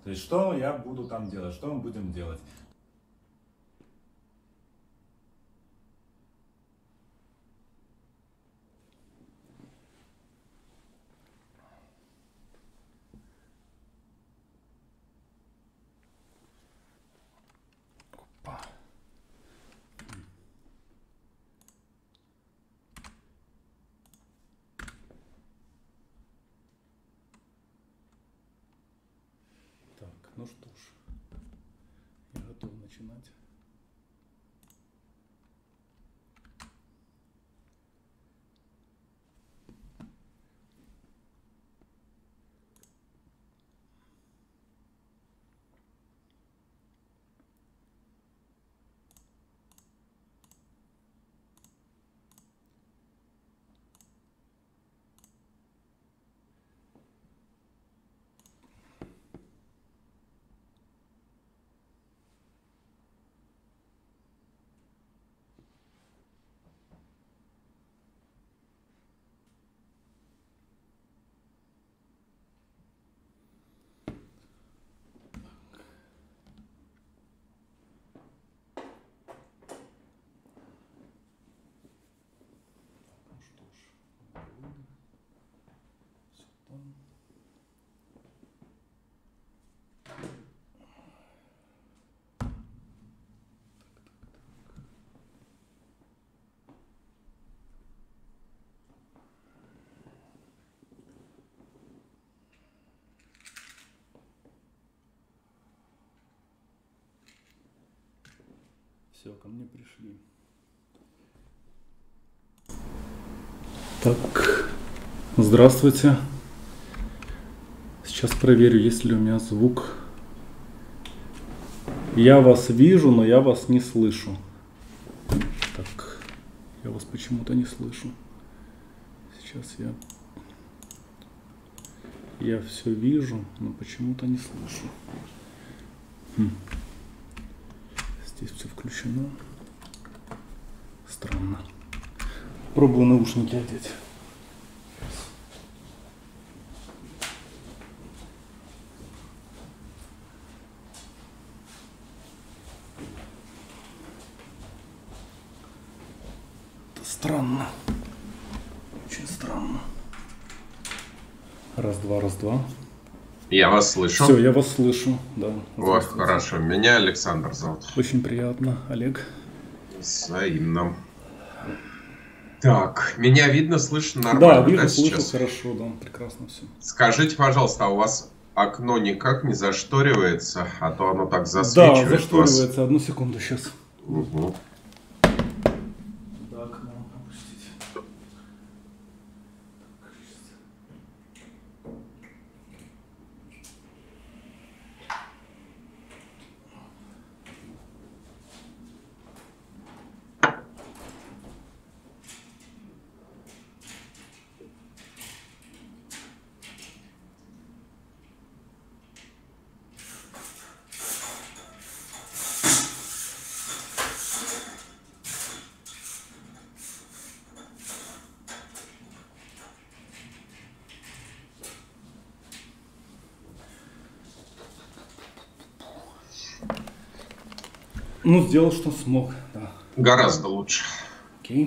То есть, что я буду там делать, что мы будем делать. Опа. Так, ну что ж, я готов начинать. Ну что ж, все там. Все, ко мне пришли. Так, здравствуйте. Сейчас проверю, есть ли у меня звук. Я вас вижу, но я вас не слышу. Так, я вас почему-то не слышу. Сейчас я все вижу, но почему-то не слышу. Здесь все включено. Странно. Пробую наушники одеть. Это странно. Очень странно. Раз, два, раз, два. Я вас слышу. Все, я вас слышу, да. Ой, хорошо. Меня Александр зовут. Очень приятно, Олег. Взаимно. Так, меня видно, слышно Да, нормально, вижу, слышу сейчас? хорошо, да, прекрасно все. Скажите, пожалуйста, а у вас окно никак не зашторивается, а то оно так Да, засвечивает вас? зашторивается. Одну секунду сейчас. Угу. Да, окно опустить. Ну, сделал, что смог, да. Гораздо лучше. Окей.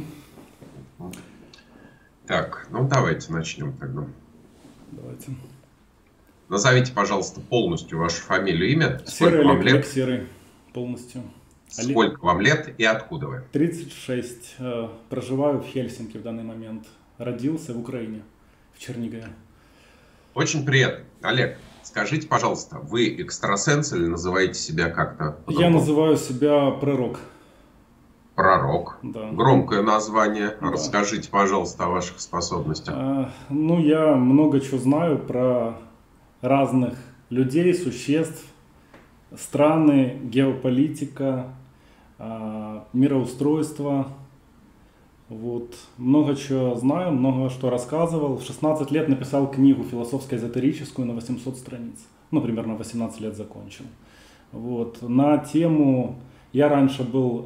Так, ну давайте начнем тогда. Давайте. Назовите, пожалуйста, полностью вашу фамилию, имя. Серый Олег, Олег Серый, полностью. Сколько вам лет и откуда вы? 36. Проживаю в Хельсинки в данный момент. Родился в Украине, в Чернигове. Очень приятно. Олег, скажите, пожалуйста, вы экстрасенс или называете себя как-то? Я называю себя пророк. Пророк. Да. Громкое название. Да. Расскажите, пожалуйста, о ваших способностях. Ну, я много чего знаю про разных людей, существ, страны, геополитика, мироустройство. Вот. Много чего знаю, много что рассказывал. В 16 лет написал книгу философско-эзотерическую на 800 страниц. Ну, примерно 18 лет закончил. Вот. На тему... Я раньше был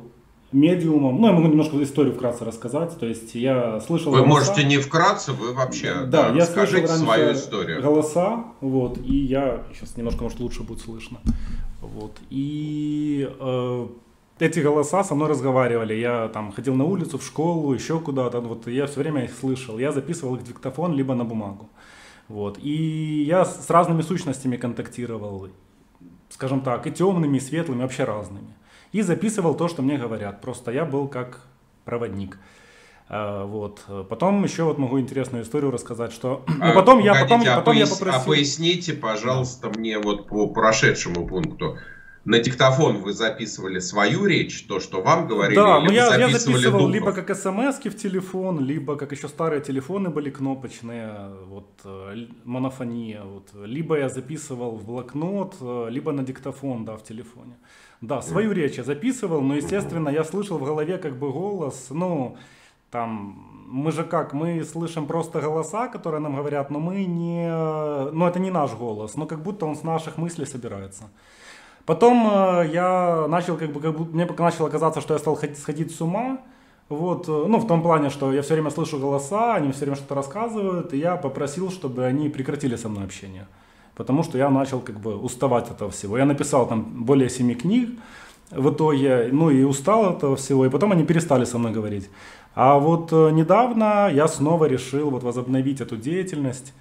медиумом. Ну, я могу немножко историю вкратце рассказать. То есть я слышал Вы голоса. можете не вкратце, вы вообще Да, я расскажите слышал свою раньше историю. голоса, вот, и я сейчас немножко, может, лучше будет слышно. Вот, и эти голоса со мной разговаривали. Я там ходил на улицу, в школу, еще куда-то. Вот, и я все время их слышал. Я записывал их в диктофон, либо на бумагу. Вот, и я с разными сущностями контактировал, скажем так, и темными, и светлыми, вообще разными. И записывал то, что мне говорят. Просто я был как проводник. Вот. Потом еще вот могу интересную историю рассказать, что... Ну, потом я попросил... Поясните, пожалуйста, мне вот по прошедшему пункту. На диктофон вы записывали свою речь, то, что вам говорили, да, или но вы я записывали записывал духов? либо как смс-ки в телефон, либо как еще старые телефоны были кнопочные, вот, монофония, вот, либо я записывал в блокнот, либо на диктофон, да, в телефоне. Да, свою речь я записывал, но, естественно, я слышал в голове как бы голос, ну, там, мы же как, мы слышим просто голоса, которые нам говорят, но мы не, ну, это не наш голос, но как будто он с наших мыслей собирается. Потом я начал, как будто мне начало казаться, что я стал сходить с ума, вот, ну, в том плане, что я все время слышу голоса, они все время что-то рассказывают, и я попросил, чтобы они прекратили со мной общение, потому что я начал, как бы, уставать от этого всего. Я написал там более 7 книг в итоге, ну, и устал от этого всего, и потом они перестали со мной говорить. А вот недавно я снова решил вот возобновить эту деятельность,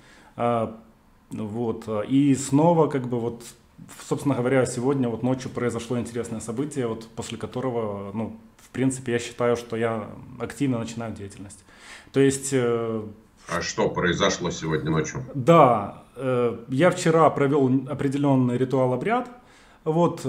вот, и снова, как бы, вот, собственно говоря, сегодня вот ночью произошло интересное событие, вот после которого, ну, в принципе, я считаю, что я активно начинаю деятельность. То есть... А что произошло сегодня ночью? Да, я вчера провел определенный ритуал-обряд, вот,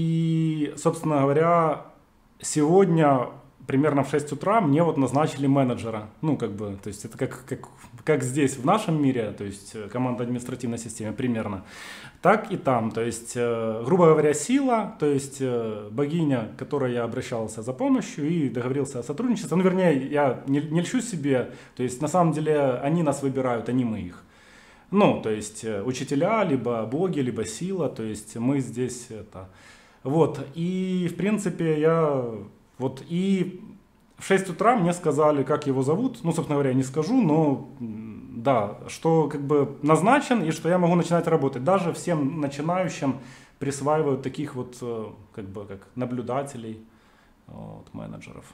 и, собственно говоря, сегодня... Примерно в 6 утра мне вот назначили менеджера. Ну, как бы, то есть это как здесь, в нашем мире, то есть команда административной системы примерно, так и там. То есть, грубо говоря, сила, то есть богиня, к которой я обращался за помощью и договорился о сотрудничестве. Ну, вернее, я не льщу себе, то есть на самом деле они нас выбирают, а не мы их. Ну, то есть учителя, либо боги, либо сила, то есть мы здесь это. Вот, и в принципе я... Вот, и в 6 утра мне сказали, как его зовут, ну, собственно говоря, не скажу, но да, что как бы назначен и что я могу начинать работать. Даже всем начинающим присваивают таких вот, как бы, как наблюдателей, вот, менеджеров.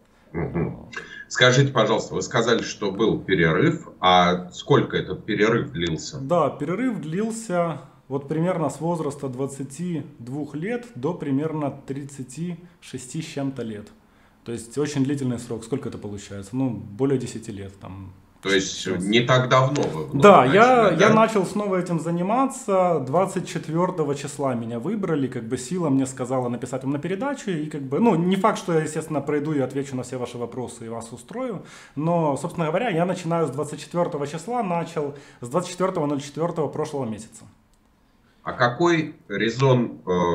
Угу. Скажите, пожалуйста, вы сказали, что был перерыв, а сколько этот перерыв длился? Да, перерыв длился... Вот примерно с возраста 22 лет до примерно 36 с чем-то лет. То есть очень длительный срок. Сколько это получается? Ну, более 10 лет. Там. То есть сейчас. Не так давно вы Да, начали, я начал снова этим заниматься. 24 числа меня выбрали. Как бы сила мне сказала написать вам на передачу. И как бы, ну, не факт, что я, естественно, пройду и отвечу на все ваши вопросы и вас устрою. Но, собственно говоря, я начинаю с 24 числа. Начал с 24.04 прошлого месяца. А какой резон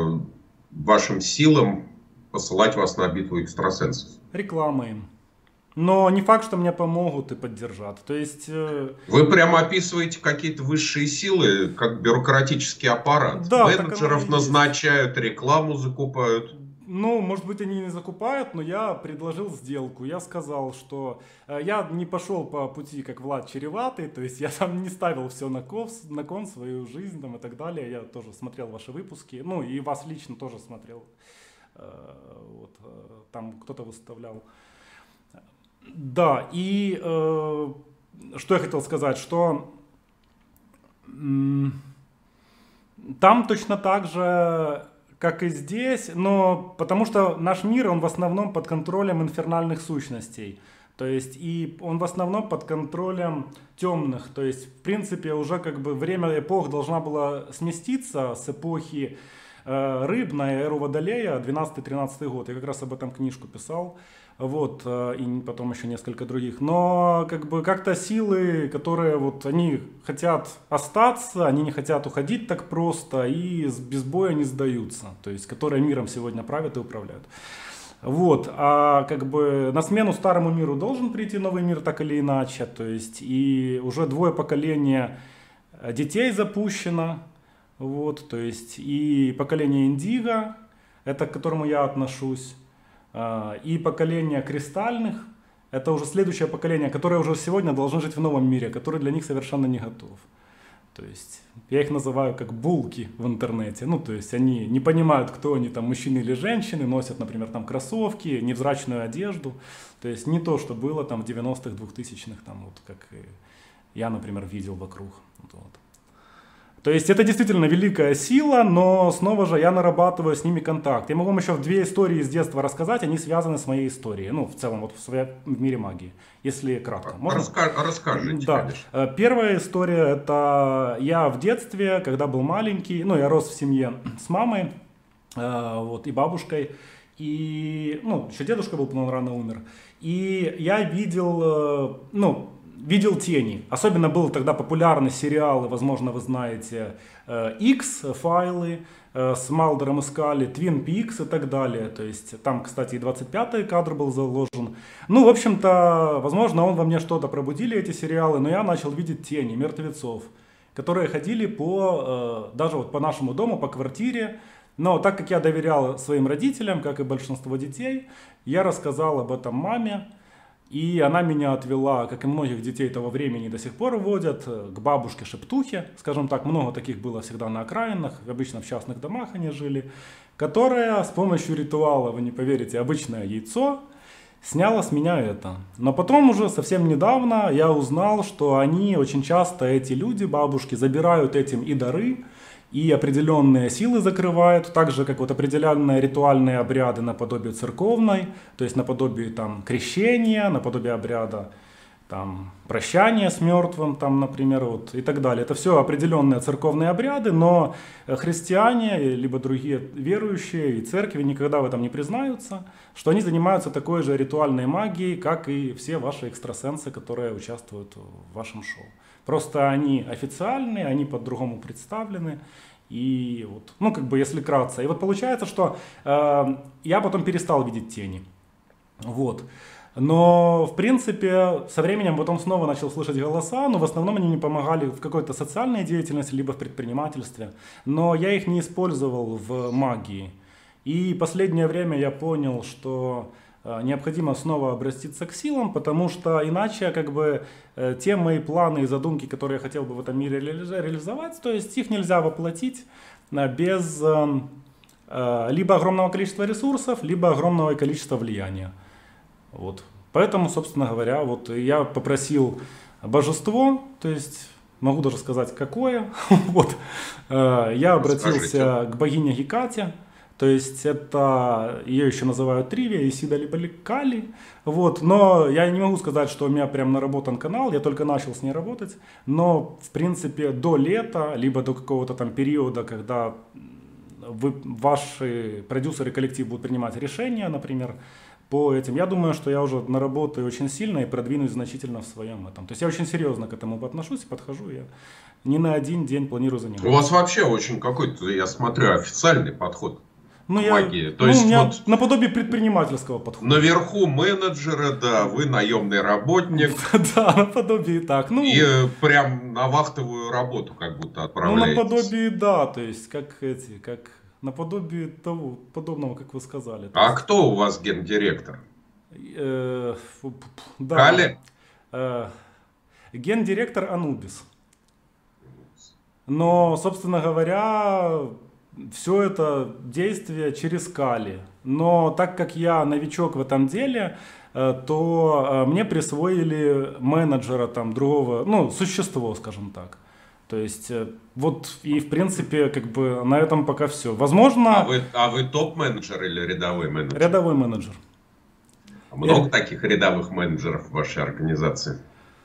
вашим силам посылать вас на битву экстрасенсов? Реклама им. Но не факт, что мне помогут и поддержат. То есть... Вы прямо описываете какие-то высшие силы, как бюрократический аппарат. Да, менеджеров назначают, рекламу закупают. Ну, может быть, они не закупают, но я предложил сделку. Я сказал, что я не пошел по пути, как Влад Череватый, то есть я там не ставил все на кон, свою жизнь там, и так далее. Я тоже смотрел ваши выпуски, ну и вас лично тоже смотрел. Вот, там кто-то выставлял. Да, и что я хотел сказать, что там точно так же... как и здесь, но потому что наш мир, он в основном под контролем инфернальных сущностей. То есть, и он в основном под контролем темных. То есть, в принципе, уже как бы время эпох должна была сместиться с эпохи рыб на эру Водолея, 12-13 год. Я как раз об этом книжку писал. Вот, и потом еще несколько других. Но как бы как-то силы, которые вот они хотят остаться, они не хотят уходить так просто и без боя не сдаются. То есть, которые миром сегодня правят и управляют. Вот, а как бы на смену старому миру должен прийти новый мир так или иначе. То есть, и уже 2 поколения детей запущено. Вот, то есть, и поколение Индиго, это к которому я отношусь. И поколение кристальных — это уже следующее поколение, которое уже сегодня должно жить в новом мире, который для них совершенно не готов. То есть я их называю как булки в интернете. Ну, то есть они не понимают, кто они, там, мужчины или женщины, носят, например, там кроссовки, невзрачную одежду. То есть не то, что было там в 90-х, 2000-х, там, вот, как я, например, видел вокруг. Вот. То есть это действительно великая сила, но снова же я нарабатываю с ними контакт. Я могу вам еще 2 истории из детства рассказать, они связаны с моей историей, ну, в целом, вот в мире магии, если кратко. Можно? Расскажите, да. конечно. Первая история — это я в детстве, когда был маленький, ну, я рос в семье с мамой, вот, и бабушкой, и, ну, еще дедушка был, но он рано умер, и я видел, видел тени. Особенно был тогда популярный сериал, возможно, вы знаете, X-файлы с Малдером и Скалли, Twin Peaks и так далее. То есть там, кстати, и 25-й кадр был заложен. Ну, в общем-то, возможно, он во мне что-то пробудили, эти сериалы, но я начал видеть тени мертвецов, которые ходили даже вот по нашему дому, по квартире. Но так как я доверял своим родителям, как и большинство детей, я рассказал об этом маме. И она меня отвела, как и многих детей того времени до сих пор водят, к бабушке-шептухе, скажем так, много таких было всегда на окраинах, обычно в частных домах они жили, которая с помощью ритуала, вы не поверите, обычное яйцо, сняла с меня это. Но потом уже совсем недавно я узнал, что они очень часто, эти люди, бабушки, забирают этим и дары, и определенные силы закрывают, так же, как вот определенные ритуальные обряды наподобие церковной, то есть наподобие там крещения, наподобие обряда там прощания с мертвым, там, например, вот, и так далее. Это все определенные церковные обряды, но христиане, либо другие верующие и церкви никогда в этом не признаются, что они занимаются такой же ритуальной магией, как и все ваши экстрасенсы, которые участвуют в вашем шоу. Просто они официальные, они по-другому представлены. И вот, ну, как бы, если кратко. И вот получается, что я потом перестал видеть тени. Вот. Но, в принципе, со временем потом снова начал слышать голоса, но в основном они мне помогали в какой-то социальной деятельности, либо в предпринимательстве. Но я их не использовал в магии. И последнее время я понял, что необходимо снова обратиться к силам, потому что иначе как бы те мои планы и задумки, которые я хотел бы в этом мире реализовать, то есть их нельзя воплотить без либо огромного количества ресурсов, либо огромного количества влияния. Вот. Поэтому, собственно говоря, вот я попросил божество, то есть могу даже сказать какое, вот. Я обратился к богине Гекате. То есть это, ее еще называют Тривия, Исида либо Кали. Вот. Но я не могу сказать, что у меня прям наработан канал, я только начал с ней работать. Но, в принципе, до лета, либо до какого-то там периода, когда ваши продюсеры, коллектив будут принимать решения, например, по этим, я думаю, что я уже наработаю очень сильно и продвинусь значительно в своем этом. То есть я очень серьезно к этому отношусь и подхожу. Я не на один день планирую заниматься. У вас вообще очень какой-то, я смотрю, официальный подход. Ну, То есть у меня вот наподобие предпринимательского подхода. Наверху менеджера, да, вы наемный работник. Да, наподобие так. Ну, и прям на вахтовую работу как будто отправляетесь. Ну, наподобие, да, то есть как наподобие того, подобного, как вы сказали. А кто у вас гендиректор? Да. Кали? Гендиректор Анубис. Но, собственно говоря, все это действие через Кали. Но так как я новичок в этом деле, то мне присвоили менеджера там другого, ну, существо, скажем так. То есть, вот и в принципе, как бы на этом пока все. Возможно... А вы топ-менеджер или рядовой менеджер? Рядовой менеджер. А много таких рядовых менеджеров в вашей организации?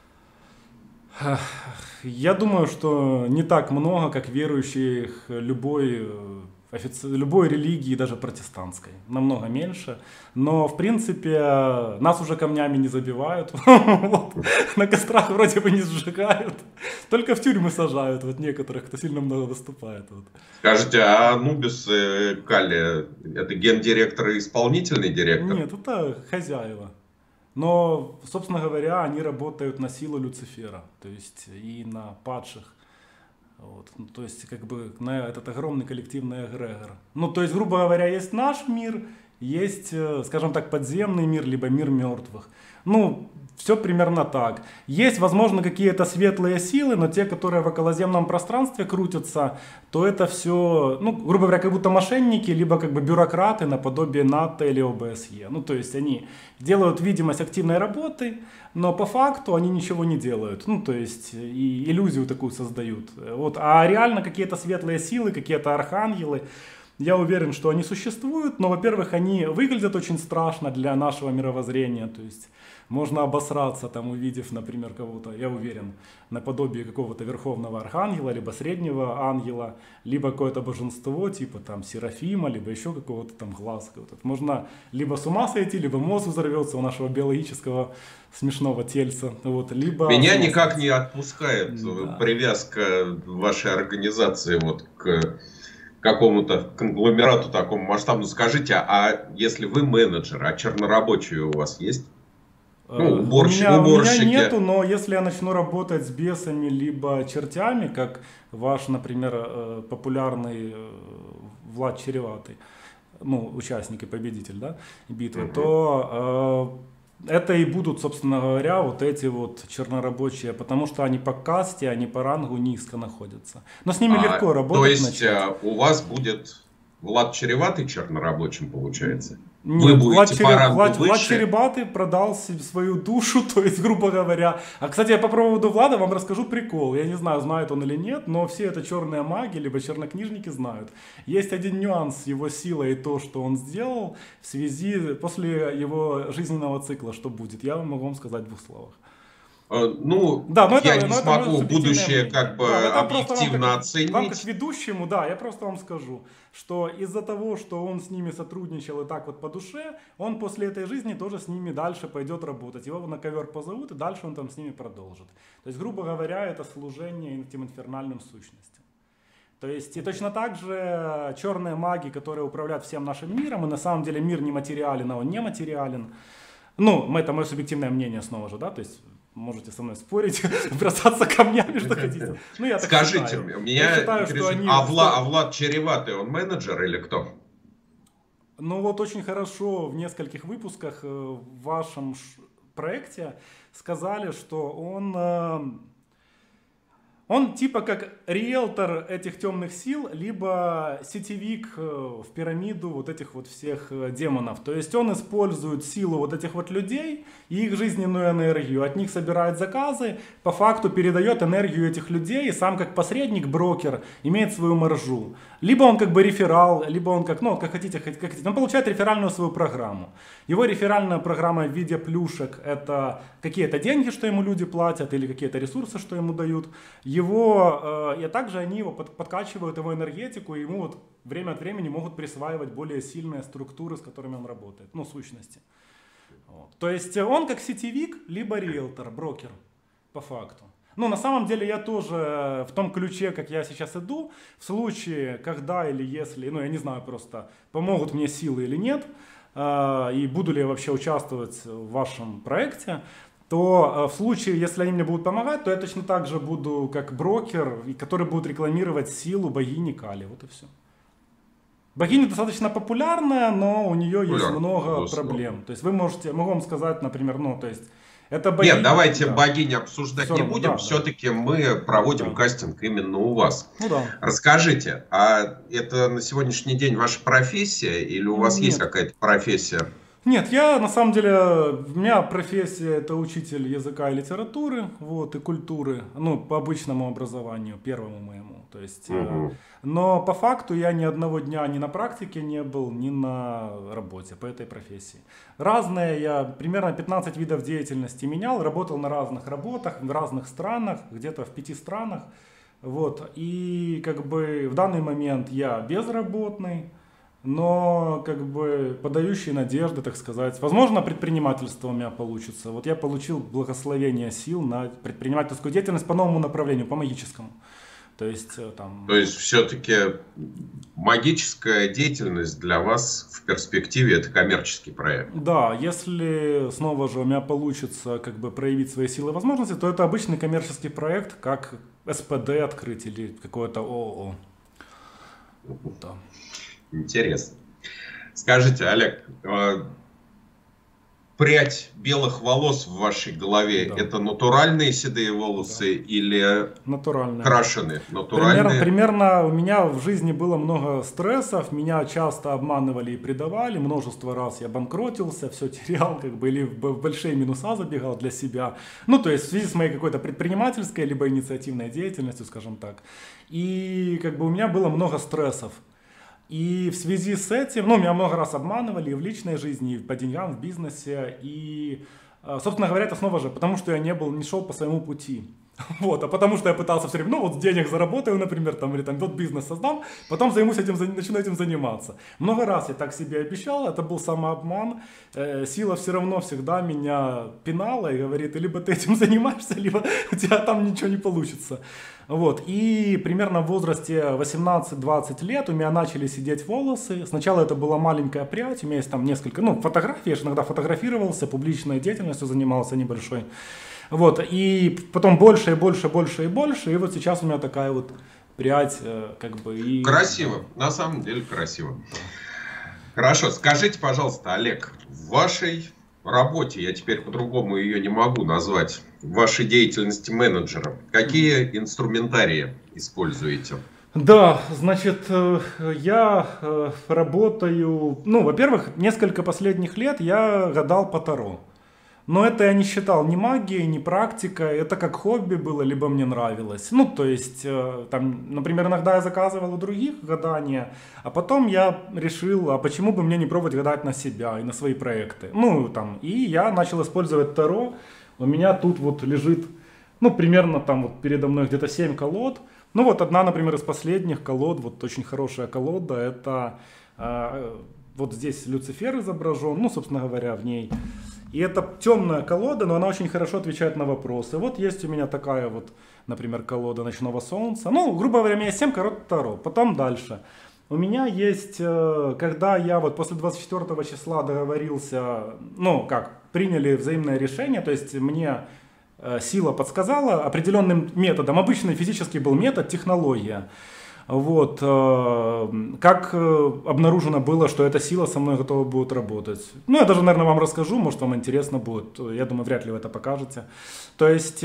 Я думаю, что не так много, как верующих любой религии, даже протестантской. Намного меньше. Но, в принципе, нас уже камнями не забивают. На кострах вроде бы не сжигают. Только в тюрьмы сажают некоторых, кто сильно много выступает. Скажите, а Анубис Кали — это гендиректор и исполнительный директор? Нет, это хозяева. Но, собственно говоря, они работают на силу Люцифера, то есть и на падших. Вот. Ну, то есть, как бы, на этот огромный коллективный эгрегор. Ну, то есть, грубо говоря, есть наш мир есть, скажем так, подземный мир, либо мир мертвых. Ну, все примерно так. Есть, возможно, какие-то светлые силы, но те, которые в околоземном пространстве крутятся, то это все, ну, грубо говоря, как будто мошенники, либо как бы бюрократы наподобие НАТО или ОБСЕ. Ну, то есть они делают видимость активной работы, но по факту они ничего не делают. Ну, то есть и иллюзию такую создают. Вот. А реально какие-то светлые силы, какие-то архангелы, я уверен, что они существуют, но, во-первых, они выглядят очень страшно для нашего мировоззрения, то есть можно обосраться, там, увидев, например, кого-то, я уверен, наподобие какого-то верховного архангела, либо среднего ангела, либо какое-то божество, типа там Серафима, либо еще какого-то там глаза. Можно либо с ума сойти, либо мозг взорвется у нашего биологического смешного тельца. Вот, либо Меня никак не отпускает да. привязка вашей организации вот к какому-то конгломерату такому масштабному. Скажите, а если вы менеджер, а чернорабочие у вас есть? Ну, у меня нету, но если я начну работать с бесами либо чертями, как ваш, например, популярный Влад Череватый, ну, участник и победитель, да, битвы, то это и будут, собственно говоря, вот эти вот чернорабочие, потому что они по касте, они по рангу низко находятся. Но с ними легко работать. То есть у вас будет Влад Череватый чернорабочим, получается? Вы Нет, будете по рангу Влад выше? Черебатый продал свою душу, то есть, грубо говоря. А, кстати, я по поводу Влада вам расскажу прикол. Я не знаю, знает он или нет, но все это черные маги, либо чернокнижники знают. Есть один нюанс его силы и то, что он сделал в связи, после его жизненного цикла, что будет. Я могу вам сказать в 2 словах. Ну, да, но я это, не смогу будущее как бы объективно оценить. Вам как ведущему, да, я просто вам скажу, что из-за того, что он с ними сотрудничал и так вот по душе, он после этой жизни тоже с ними дальше пойдет работать. Его на ковер позовут, и дальше он там с ними продолжит. То есть, грубо говоря, это служение этим инфернальным сущностям. То есть, и точно так же черные маги, которые управляют всем нашим миром, и на самом деле мир не материален, а он не материален. Ну, это мое субъективное мнение снова же, да, то есть можете со мной спорить, бросаться камнями, что хотите. Ну, я так Скажите, считаю. меня считаю, что они... Влад Череватый, он менеджер или кто? Ну вот очень хорошо в нескольких выпусках в вашем проекте сказали, что он типа как риэлтор этих темных сил, либо сетевик в пирамиду вот этих вот всех демонов. То есть он использует силу вот этих вот людей и их жизненную энергию. От них собирает заказы, по факту передает энергию этих людей и сам как посредник, брокер, имеет свою маржу. Либо он как бы реферал, либо он как, ну, как хотите. Он получает реферальную свою программу. Его реферальная программа в виде плюшек — это какие-то деньги, что ему люди платят, или какие-то ресурсы, что ему дают. И также они его подкачивают, его энергетику, и ему вот время от времени могут присваивать более сильные структуры, с которыми он работает, ну, сущности. Вот. То есть он как сетевик, либо риэлтор, брокер, по факту. Ну, на самом деле я тоже в том ключе, как я сейчас иду, в случае, когда или если, ну, я не знаю просто, помогут мне силы или нет, и буду ли я вообще участвовать в вашем проекте, то в случае, если они мне будут помогать, то я точно так же буду как брокер, который будет рекламировать силу богини Кали. Вот и все. Богиня достаточно популярная, но у нее есть много проблем. То есть вы можете, могу вам сказать, например, ну, то есть это богиня... Нет, давайте богинь обсуждать все не будем, все-таки мы проводим кастинг именно у вас. Ну, да. Расскажите, а это на сегодняшний день ваша профессия или у вас есть какая-то профессия? Нет, я на самом деле, у меня профессия — это учитель языка и литературы, вот, и культуры, ну, по обычному образованию, первому моему, то есть, но по факту я ни одного дня ни на практике не был, ни на работе по этой профессии. Разные, я примерно 15 видов деятельности менял, работал на разных работах, в разных странах, где-то в 5 странах, вот, и как бы в данный момент я безработный, но как бы подающий надежды, так сказать. Возможно, предпринимательство у меня получится. Вот я получил благословение сил на предпринимательскую деятельность по новому направлению, по магическому. То есть там... То есть все-таки магическая деятельность для вас в перспективе — это коммерческий проект? Да, если снова же у меня получится как бы проявить свои силы и возможности, то это обычный коммерческий проект, как СПД открыть или какое-то ООО. Да. Интересно. Скажите, Олег, прядь белых волос в вашей голове, Да. это натуральные седые волосы или Натуральная. крашеные? Натуральные? Примерно у меня в жизни было много стрессов, меня часто обманывали и предавали, множество раз я банкротился, все терял, как бы, или в большие минуса забегал для себя. Ну, то есть в связи с моей какой-то предпринимательской либо инициативной деятельностью, скажем так. И как бы у меня было много стрессов. И в связи с этим, ну, меня много раз обманывали и в личной жизни, и по деньгам, в бизнесе. И, собственно говоря, это снова же, потому что я не шел по своему пути. Вот, а потому что я пытался все время, ну, вот денег заработаю, например, там, или там вот бизнес создам, потом займусь этим, начну этим заниматься. Много раз я так себе обещал, это был самообман. Сила все равно всегда меня пинала и говорит, либо ты этим занимаешься, либо у тебя там ничего не получится. Вот, и примерно в возрасте 18-20 лет у меня начали сидеть волосы. Сначала это была маленькая прядь, у меня есть там несколько, ну, фотографий, я же иногда фотографировался, публичной деятельностью занимался небольшой. Вот, и потом больше и больше, больше и больше, и вот сейчас у меня такая вот прядь, как бы, и... Красиво, на самом деле красиво. Хорошо, скажите, пожалуйста, Олег, в вашей работе, я теперь по-другому ее не могу назвать, в вашей деятельности менеджера, какие инструментарии используете? Да, значит, я работаю, ну, во-первых, несколько последних лет я гадал по Таро. Но это я не считал ни магией, ни практикой, это как хобби было, либо мне нравилось. Ну, то есть, там, например, иногда я заказывал у других гадания, а потом я решил, а почему бы мне не пробовать гадать на себя и на свои проекты. Ну, там, и я начал использовать Таро. У меня тут вот лежит, ну, примерно там вот передо мной где-то 7 колод. Ну, вот одна, например, из последних колод, вот очень хорошая колода, это вот здесь Люцифер изображен, ну, собственно говоря, в ней. И это темная колода, но она очень хорошо отвечает на вопросы. Вот есть у меня такая вот, например, колода Ночного Солнца. Ну, грубо говоря, у меня есть 7 колод Таро. Потом дальше. У меня есть, когда я вот после 24 числа договорился, ну, как, приняли взаимное решение, то есть мне сила подсказала определенным методом. Обычный физический был метод, технология. Вот, как обнаружено было, что эта сила со мной готова будет работать. Ну, я даже, наверное, вам расскажу, может, вам интересно будет. Я думаю, вряд ли вы это покажете. То есть,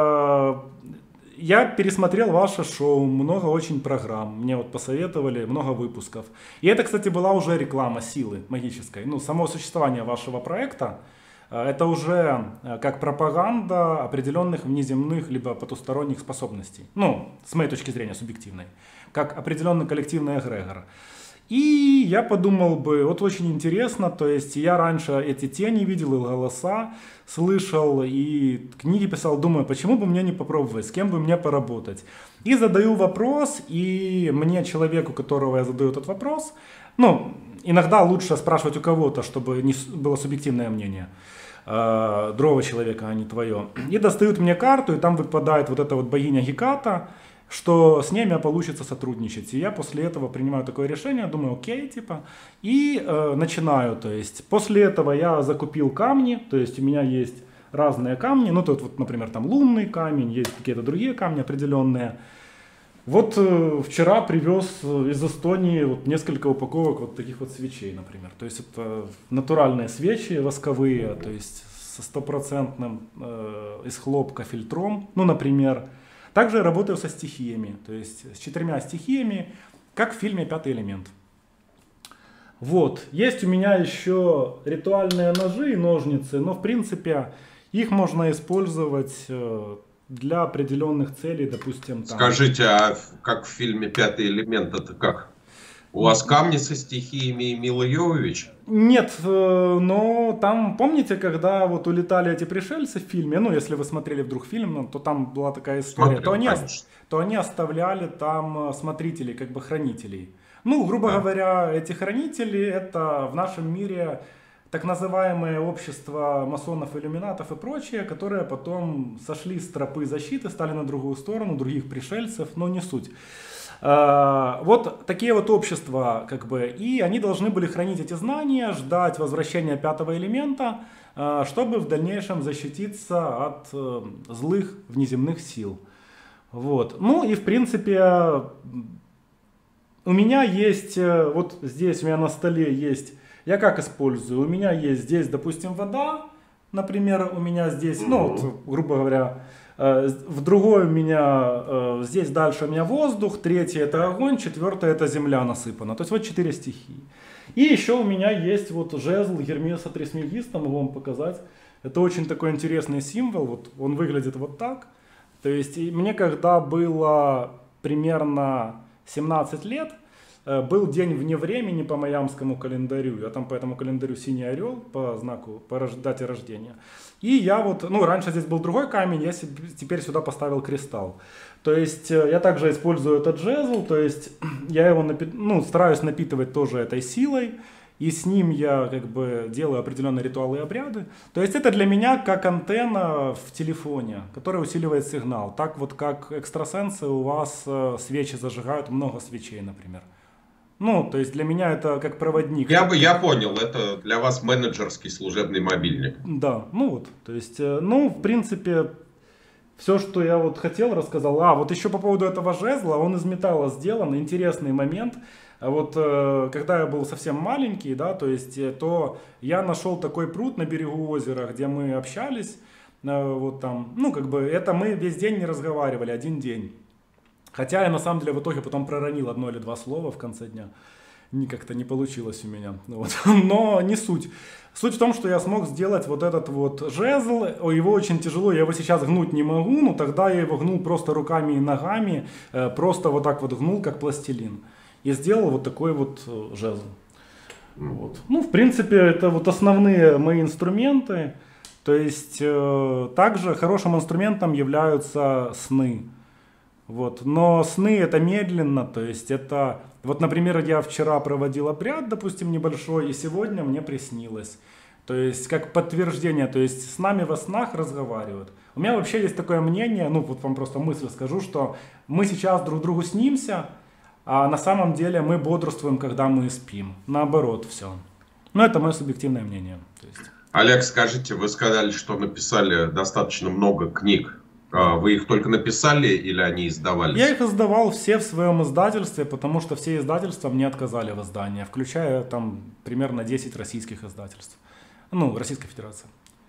я пересмотрел ваше шоу, много очень программ, мне вот посоветовали, много выпусков. И это, кстати, была уже реклама силы магической. Ну, само существование вашего проекта, это уже как пропаганда определенных внеземных либо потусторонних способностей. Ну, с моей точки зрения, субъективной. Как определенный коллективный эгрегор. И я подумал бы, вот очень интересно, то есть я раньше эти тени видел, и голоса слышал, и книги писал, думаю, почему бы мне не попробовать, с кем бы мне поработать. И задаю вопрос, и мне, человеку, которого я задаю этот вопрос, ну, иногда лучше спрашивать у кого-то, чтобы не было субъективное мнение другого человека, а не твое. И достают мне карту, и там выпадает вот эта вот богиня Геката, что с ней у меня получится сотрудничать. И я после этого принимаю такое решение, думаю, окей, типа, и начинаю, то есть, после этого я закупил камни, то есть, у меня есть разные камни, ну, тут вот, например, там лунный камень, есть какие-то другие камни определенные. Вот вчера привез из Эстонии вот несколько упаковок вот таких вот свечей, например. То есть, это натуральные свечи восковые, то есть, со стопроцентным из хлопка фильтром, ну, например. Также я работаю со стихиями, то есть с 4 стихиями, как в фильме «Пятый элемент». Вот, есть у меня еще ритуальные ножи и ножницы, но в принципе их можно использовать для определенных целей, допустим. Там... Скажите, а как в фильме «Пятый элемент» это как? У вас камни со стихиями Мила Йовович? Нет, но там, помните, когда вот улетали эти пришельцы в фильме, ну, если вы смотрели вдруг фильм, то там была такая история, Смотрел, то они оставляли там смотрителей, как бы хранителей. Ну, грубо говоря, эти хранители, это в нашем мире так называемое общество масонов, иллюминатов и прочее, которые потом сошли с тропы защиты, стали на другую сторону, других пришельцев, но не суть. Вот такие вот общества, как бы, и они должны были хранить эти знания, ждать возвращения 5-го элемента, чтобы в дальнейшем защититься от злых внеземных сил. Вот. Ну и в принципе у меня есть, вот здесь у меня на столе есть, я как использую, у меня есть здесь, допустим, вода, например, у меня здесь, ну, вот, грубо говоря, в другой у меня, здесь дальше у меня воздух, третье это огонь, четвертое это земля насыпана. То есть вот 4 стихии. И еще у меня есть вот жезл Гермеса Трисмегиста, могу вам показать. Это очень такой интересный символ, вот он выглядит вот так. То есть мне когда было примерно 17 лет, был день вне времени по майамскому календарю, я там по этому календарю синий орел по знаку, по дате рождения. И я вот, ну раньше здесь был другой камень, я теперь сюда поставил кристалл. То есть я также использую этот жезл, то есть я его стараюсь напитывать тоже этой силой. И с ним я как бы делаю определенные ритуалы и обряды. То есть это для меня как антенна в телефоне, которая усиливает сигнал. Так вот как экстрасенсы у вас свечи зажигают, много свечей, например. Ну, то есть для меня это как проводник. Я понял, это для вас менеджерский служебный мобильник. Да, ну вот, то есть, ну, в принципе, все, что я вот хотел, рассказал. Вот еще по поводу этого жезла, он из металла сделан, интересный момент. Вот когда я был совсем маленький, да, то есть, то я нашел такой пруд на берегу озера, где мы общались, вот там, ну, как бы, это мы весь день не разговаривали, один день. Хотя я на самом деле в итоге потом проронил 1 или 2 слова в конце дня. Как-то не получилось у меня. Вот. Но не суть. Суть в том, что я смог сделать вот этот вот жезл. Его очень тяжело, я его сейчас гнуть не могу, но тогда я его гнул просто руками и ногами, просто вот так вот гнул, как пластилин. И сделал вот такой вот жезл. Вот. Ну, в принципе, это вот основные мои инструменты. То есть, также хорошим инструментом являются сны. Вот. Но сны это медленно, то есть это, вот, например, я вчера проводил обряд, допустим, небольшой, и сегодня мне приснилось. То есть как подтверждение, то есть с нами во снах разговаривают. У меня вообще есть такое мнение, ну вот вам просто мысль скажу, что мы сейчас друг другу снимся, а на самом деле мы бодрствуем, когда мы спим. Наоборот, все. Но это мое субъективное мнение. То есть... Олег, скажите, вы сказали, что написали достаточно много книг. Вы их только написали или они издавались? Я их издавал все в своем издательстве, потому что все издательства мне отказали в издании, включая там примерно 10 российских издательств. Ну, Российской Федерации.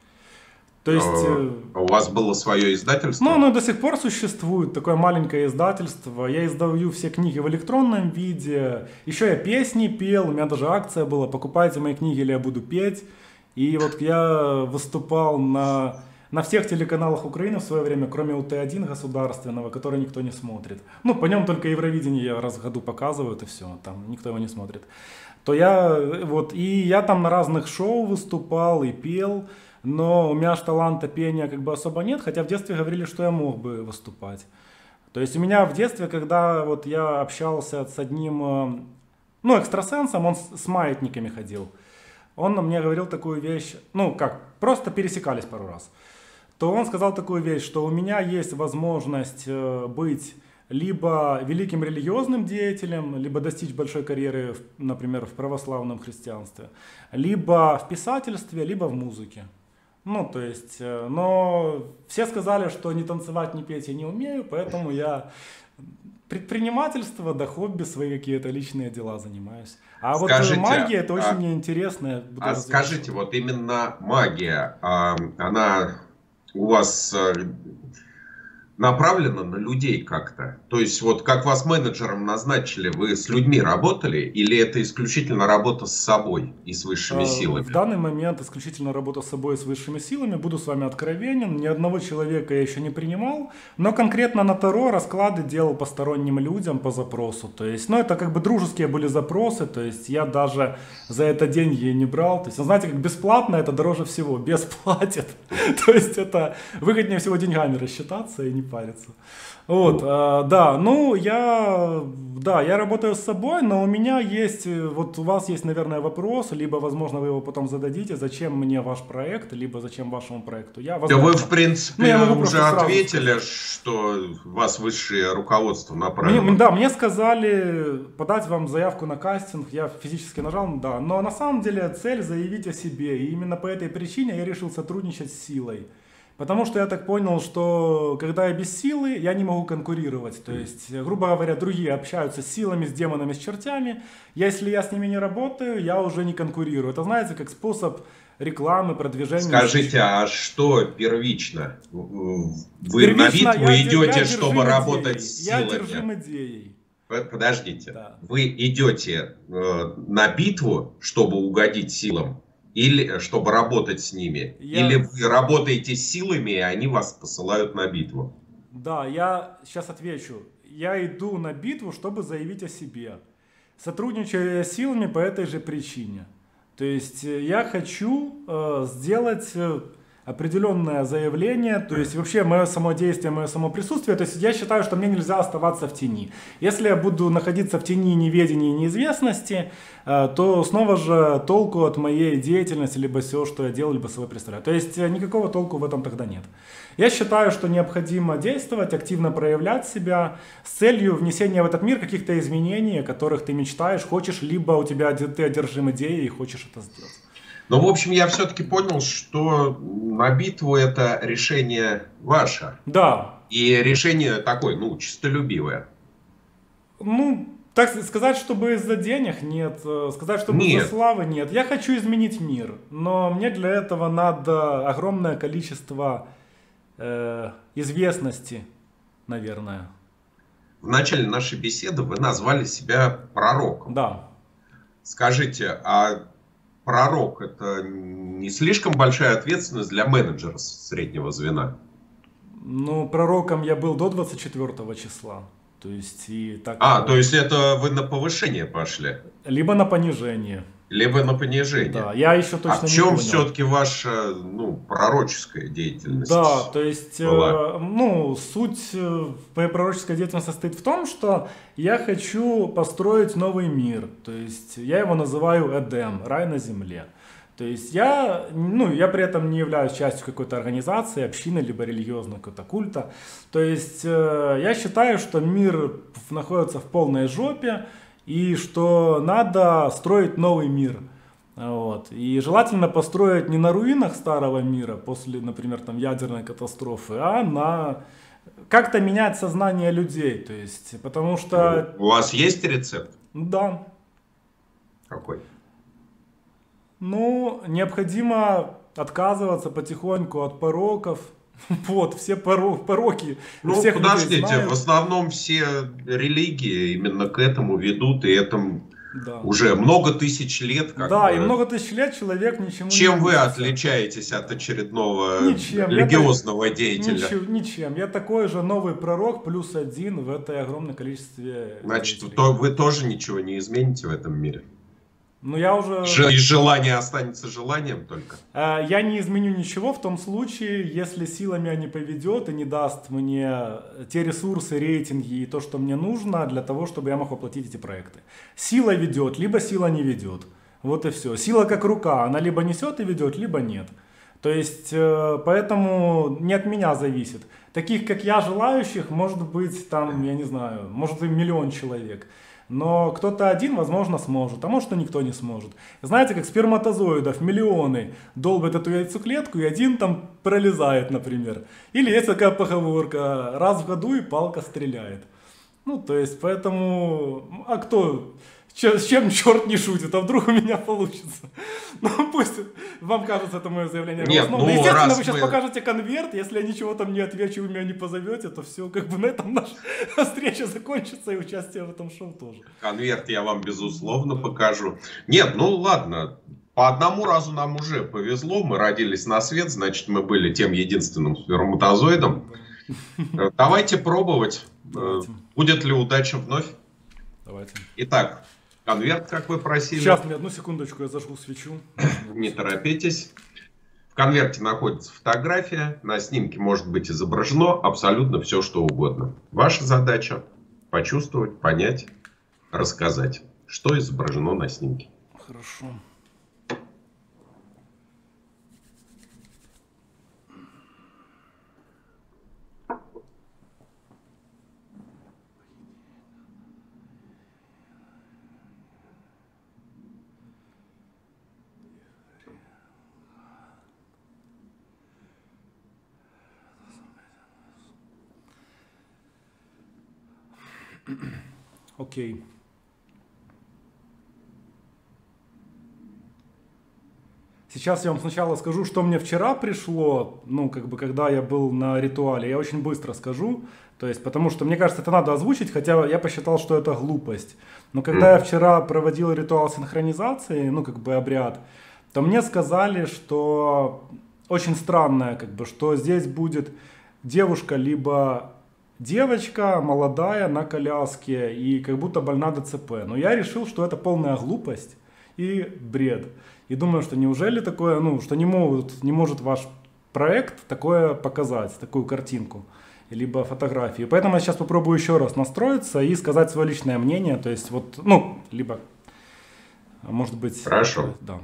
То есть... У вас было свое издательство? Ну, оно до сих пор существует, такое маленькое издательство. Я издаю все книги в электронном виде. Еще я песни пел, у меня даже акция была «Покупайте мои книги или я буду петь». И вот я выступал на всех телеканалах Украины в свое время, кроме УТ-1 государственного, который никто не смотрит. Ну, по нем только Евровидение раз в году показывают, и все, там никто его не смотрит. То я, вот, и я там на разных шоу выступал и пел, но у меня аж таланта пения как бы особо нет, хотя в детстве говорили, что я мог бы выступать. То есть у меня в детстве, когда вот я общался с одним, ну, экстрасенсом, он с маятниками ходил, он мне говорил такую вещь, ну, как, просто пересекались пару раз. То он сказал такую вещь, что у меня есть возможность быть либо великим религиозным деятелем, либо достичь большой карьеры, например, в православном христианстве, либо в писательстве, либо в музыке. Ну, то есть, но все сказали, что ни танцевать, ни петь я не умею, поэтому я предпринимательство, да хобби, свои какие-то личные дела занимаюсь. А скажите, вот магия, это очень мне интересно. Скажите, вот именно магия, она... у вас направлено на людей как-то? То есть вот как вас менеджером назначили, вы с людьми работали или это исключительно работа с собой и с высшими силами? В данный момент исключительно работа с собой и с высшими силами. Буду с вами откровенен, ни одного человека я еще не принимал, но конкретно на Таро расклады делал посторонним людям по запросу. То есть, ну это как бы дружеские были запросы, то есть я даже за это деньги не брал. То есть, знаете, как бесплатно это дороже всего, бесплатит. То есть это выгоднее всего деньгами рассчитаться и не париться. Вот, да, ну я работаю с собой, но у меня есть, вот у вас есть, наверное, вопрос, либо, возможно, вы его потом зададите, зачем мне ваш проект, либо зачем вашему проекту. Вы, в принципе, уже ответили, что вас высшее руководство направило. Да, мне сказали подать вам заявку на кастинг, я физически нажал, да, но на самом деле цель заявить о себе, и именно по этой причине я решил сотрудничать с силой. Потому что я так понял, что когда я без силы, я не могу конкурировать. То есть, грубо говоря, другие общаются с силами, с демонами, с чертями. Если я с ними не работаю, я уже не конкурирую. Это, знаете, как способ рекламы, продвижения. Скажите, а что первично? Вы Первично на битву я идете, держим чтобы идеей. работать с Я силами? держим идеей. Подождите. Да. Вы идете на битву, чтобы угодить силам? Или чтобы работать с ними? Или вы работаете с силами, и они вас посылают на битву? Да, я сейчас отвечу. Я иду на битву, чтобы заявить о себе. Сотрудничаю я с силами по этой же причине. То есть я хочу сделать определенное заявление, то есть вообще мое самодействие, мое самоприсутствие, то есть я считаю, что мне нельзя оставаться в тени. Если я буду находиться в тени неведения и неизвестности, то снова же толку от моей деятельности, либо все, что я делаю, либо собой представляю. То есть никакого толку в этом тогда нет. Я считаю, что необходимо действовать, активно проявлять себя с целью внесения в этот мир каких-то изменений, о которых ты мечтаешь, хочешь, либо у тебя ты одержим идеей и хочешь это сделать. Ну, в общем, я все-таки понял, что на битву это решение ваше. Да. И решение такое, ну, честолюбивое. Ну, так сказать, чтобы из-за денег нет, сказать, чтобы из-за славы нет. Я хочу изменить мир, но мне для этого надо огромное количество известности, наверное. В начале нашей беседы вы назвали себя пророком. Да. Скажите, а пророк — это не слишком большая ответственность для менеджера среднего звена? Ну, пророком я был до 24 числа. То есть и так. То есть это вы на повышение пошли? Либо на понижение. Либо на понижение. Да, я еще точно не понял. А в чем все-таки ваша, пророческая деятельность? Да, то есть, суть моей пророческой деятельности состоит в том, что я хочу построить новый мир. То есть, я его называю Эдем, рай на земле. То есть, я при этом не являюсь частью какой-то организации, общины, либо религиозного какого-то культа. То есть, я считаю, что мир находится в полной жопе, и что надо строить новый мир. Вот. И желательно построить не на руинах старого мира после, например, там, ядерной катастрофы, а на как-то менять сознание людей. То есть, потому что... У вас есть рецепт? Да. Какой? Ну, необходимо отказываться потихоньку от пороков. Вот, все пороки. Ну, всех подождите, в основном все религии именно к этому ведут, и этому уже много тысяч лет. И много тысяч лет человек ничему Чем не вы учится. отличаетесь от очередного Ничем. религиозного деятеля? Ничем. Я такой же новый пророк плюс один в этой огромном количестве. Значит, вы тоже ничего не измените в этом мире? Ну, я уже... И желание останется желанием только? Я не изменю ничего в том случае, если сила меня не поведет и не даст мне те ресурсы, рейтинги и то, что мне нужно для того, чтобы я мог оплатить эти проекты. Сила ведет, либо сила не ведет. Вот и все. Сила как рука, она либо несет и ведет, либо нет. То есть, поэтому не от меня зависит. Таких, как я, желающих, может быть, там, я не знаю, может быть, 1 миллион человек. Но кто-то один, возможно, сможет, а может и никто не сможет. Знаете, как сперматозоидов миллионы долбят эту яйцеклетку, и один там пролезает, например. Или есть такая поговорка: раз в году и палка стреляет. Ну, то есть, поэтому... А кто... С чем черт не шутит, а вдруг у меня получится? Ну, пусть вам кажется это мое заявление голословным. Естественно, вы сейчас покажете конверт, если я ничего там не отвечу, вы меня не позовете, то все, как бы на этом наша встреча закончится, и участие в этом шоу тоже. Конверт я вам, безусловно, покажу. Нет, ну ладно, по одному разу нам уже повезло, мы родились на свет, значит, мы были тем единственным сперматозоидом. Давайте пробовать, будет ли удача вновь. Давайте. Итак, конверт, как вы просили. Сейчас, мне одну секундочку, я зажгу свечу. Не торопитесь. В конверте находится фотография. На снимке может быть изображено абсолютно все, что угодно. Ваша задача почувствовать, понять, рассказать, что изображено на снимке. Хорошо. Окей. Сейчас я вам сначала скажу, что мне вчера пришло, ну, как бы, когда я был на ритуале. Я очень быстро скажу, то есть, потому что, мне кажется, это надо озвучить, хотя я посчитал, что это глупость. Но когда я вчера проводил ритуал синхронизации, ну, как бы, обряд, то мне сказали, что очень странное, как бы, что здесь будет девушка либо девочка молодая на коляске и как будто больна ДЦП. Но я решил, что это полная глупость и бред. И думаю, что неужели такое, ну, что не может ваш проект такое показать, такую картинку, либо фотографию. Поэтому я сейчас попробую еще раз настроиться и сказать свое личное мнение. То есть вот, ну, либо, может быть... Хорошо. Да.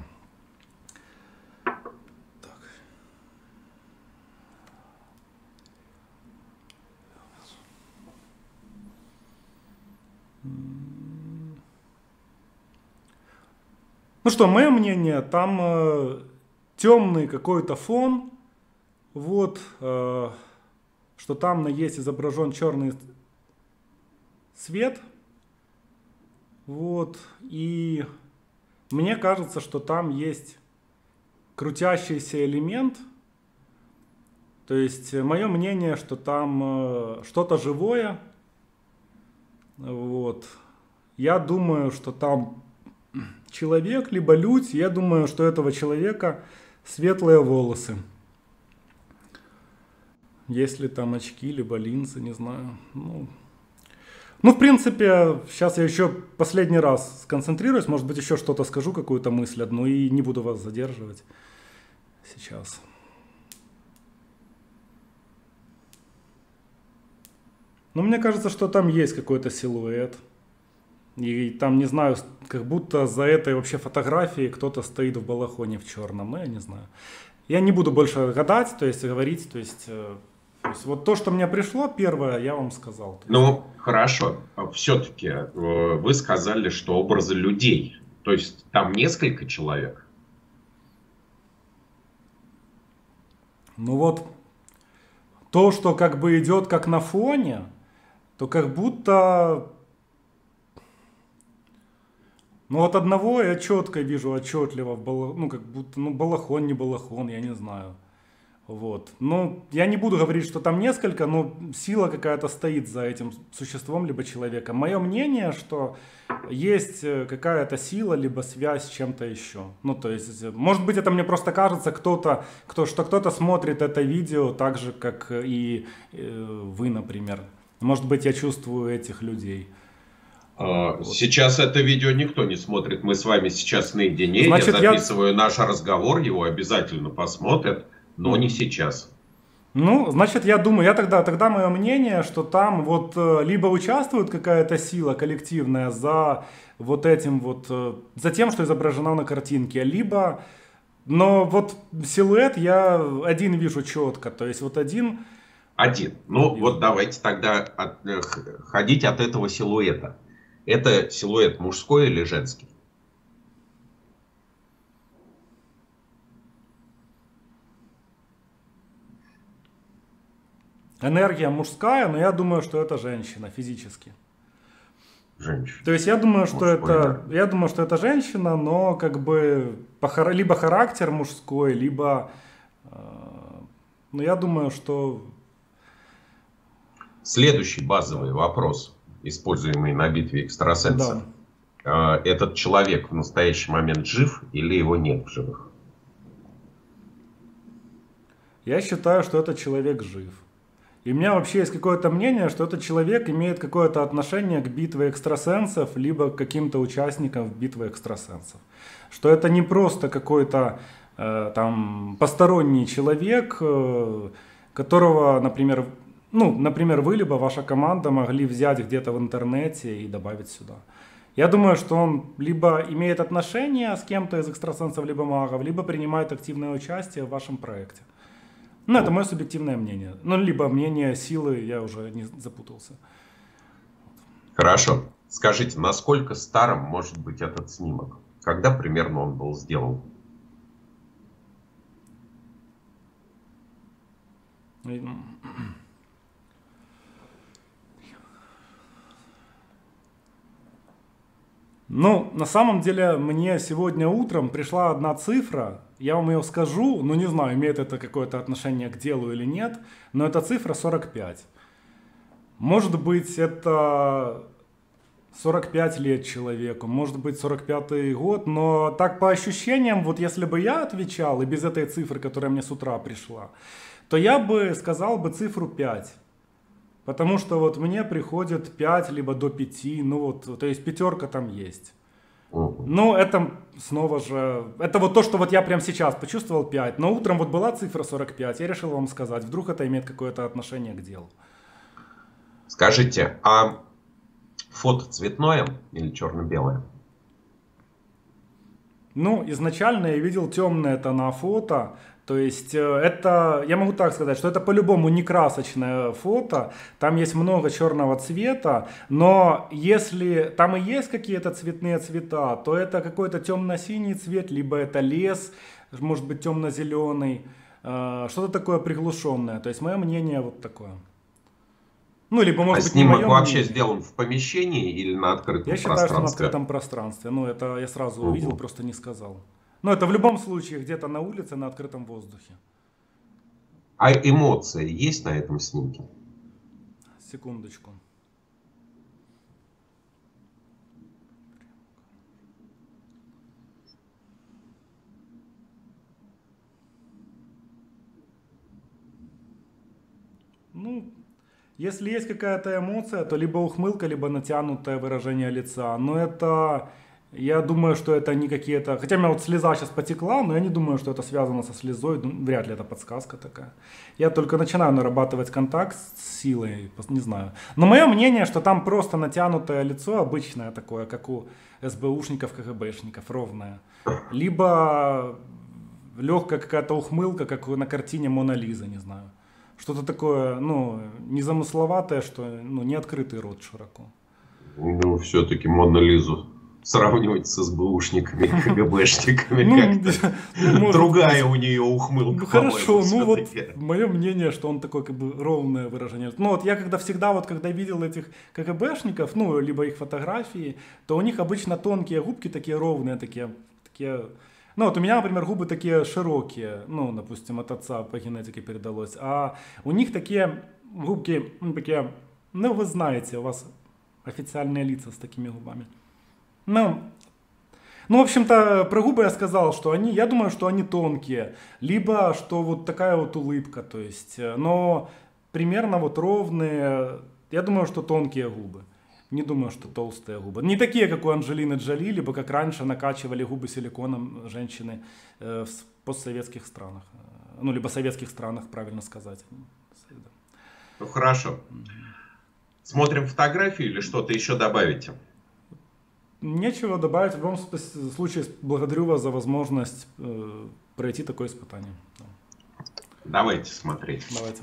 Ну что, мое мнение, там темный какой-то фон, вот, что там есть изображен черный свет, вот, и мне кажется, что там есть крутящийся элемент, то есть мое мнение, что там что-то живое, вот, я думаю, что там человек, либо людь, я думаю, что у этого человека светлые волосы. Если там очки, либо линзы, не знаю. Ну, в принципе, сейчас я еще последний раз сконцентрируюсь, может быть, еще что-то скажу, какую-то мысль одну, и не буду вас задерживать сейчас. Но мне кажется, что там есть какой-то силуэт. И там, не знаю, как будто за этой вообще фотографией кто-то стоит в балахоне в черном, но я не знаю. Я не буду больше гадать, то есть говорить, то есть вот то, что мне пришло первое, я вам сказал. Ну, хорошо. Все-таки вы сказали, что образы людей. То есть там несколько человек? Ну вот, то, что как бы идет как на фоне, то как будто... Ну вот одного я четко вижу, отчетливо, ну как будто, ну балахон, не балахон, я не знаю. Вот. Ну, я не буду говорить, что там несколько, но сила какая-то стоит за этим существом, либо человеком. Мое мнение, что есть какая-то сила, либо связь с чем-то еще. Ну, то есть, может быть, это мне просто кажется, что кто-то смотрит это видео так же, как и вы, например. Может быть, я чувствую этих людей. Сейчас это видео никто не смотрит. Мы с вами сейчас наедине. Значит, я записываю наш разговор, его обязательно посмотрят, но не сейчас. Ну, значит, я думаю, тогда мое мнение, что там вот либо участвует какая-то сила коллективная за вот этим вот, за тем, что изображено на картинке, либо, но вот силуэт я один вижу четко, то есть вот один. Один. Ну, вот давайте тогда ходить от этого силуэта. Это силуэт мужской или женский? Энергия мужская, но я думаю, что это женщина физически. Женщина. То есть я думаю, что это женщина, но как бы либо характер мужской, либо, ну я думаю, что... Следующий базовый вопрос, используемый на битве экстрасенсов. Да. Этот человек в настоящий момент жив или его нет в живых? Я считаю, что этот человек жив. И у меня вообще есть какое-то мнение, что этот человек имеет какое-то отношение к битве экстрасенсов, либо к каким-то участникам битвы экстрасенсов. Что это не просто какой-то там посторонний человек, которого, например, вы, либо ваша команда могли взять где-то в интернете и добавить сюда. Я думаю, что он либо имеет отношение с кем-то из экстрасенсов, либо магов, либо принимает активное участие в вашем проекте. Ну, это мое субъективное мнение. Ну, либо мнение силы, я уже не запутался. Хорошо. Скажите, насколько старым может быть этот снимок? Когда примерно он был сделан? Ну, на самом деле, мне сегодня утром пришла одна цифра, я вам ее скажу, но не знаю, имеет это какое-то отношение к делу или нет, но эта цифра 45. Может быть, это 45 лет человеку, может быть, 45-й год, но так по ощущениям, вот если бы я отвечал, и без этой цифры, которая мне с утра пришла, то я бы сказал бы цифру 5. Потому что вот мне приходит 5, либо до 5, ну вот, то есть пятерка там есть. Ну, это снова же, это вот то, что вот я прямо сейчас почувствовал 5, но утром вот была цифра 45, я решил вам сказать, вдруг это имеет какое-то отношение к делу. Скажите, а фото цветное или черно-белое? Ну, изначально я видел темные тона фото, то есть это, я могу так сказать, что это по-любому не красочное фото, там есть много черного цвета, но если там и есть какие-то цветные цвета, то это какой-то темно-синий цвет, либо это лес, может быть темно-зеленый, что-то такое приглушенное, то есть мое мнение вот такое. Ну, либо, может быть, снимок не вообще мнение. сделан в помещении или на открытом Я считаю, пространстве? что на открытом пространстве. Ну, это я сразу увидел, просто не сказал. Но это в любом случае где-то на улице, на открытом воздухе. А эмоции есть на этом снимке? Секундочку. Ну, если есть какая-то эмоция, то либо ухмылка, либо натянутое выражение лица. Но это, я думаю, что это не какие-то... Хотя у меня вот слеза сейчас потекла, но я не думаю, что это связано со слезой. Вряд ли это подсказка такая. Я только начинаю нарабатывать контакт с силой, не знаю. Но мое мнение, что там просто натянутое лицо, обычное такое, как у СБУшников, КГБшников, ровное. Либо легкая какая-то ухмылка, как на картине Мона Лиза, не знаю. Что-то такое, ну, незамысловатое, что, ну, не открытый рот широко. Ну, все-таки Мону Лизу сравнивать с СБУшниками, КГБшниками как-то. Другая у нее ухмылка. Ну, хорошо, ну вот мое мнение, что он такой как бы ровное выражение. Ну вот я когда всегда, вот когда видел этих КГБшников, ну, либо их фотографии, то у них обычно тонкие губки такие ровные, такие. Ну вот у меня, например, губы такие широкие, ну, допустим, от отца по генетике передалось, а у них такие губки, ну, такие, ну, вы знаете, у вас официальные лица с такими губами. Ну, в общем-то, про губы я сказал, что они, я думаю, что они тонкие, либо что вот такая вот улыбка, то есть, но примерно вот ровные, я думаю, что тонкие губы. Не думаю, что толстые губы. Не такие, как у Анджелины Джоли, либо как раньше накачивали губы силиконом женщины в постсоветских странах. Ну, либо советских странах, правильно сказать. Ну, хорошо. Смотрим фотографии или что-то еще добавите? Нечего добавить. В любом случае, благодарю вас за возможность пройти такое испытание. Давайте смотреть. Давайте.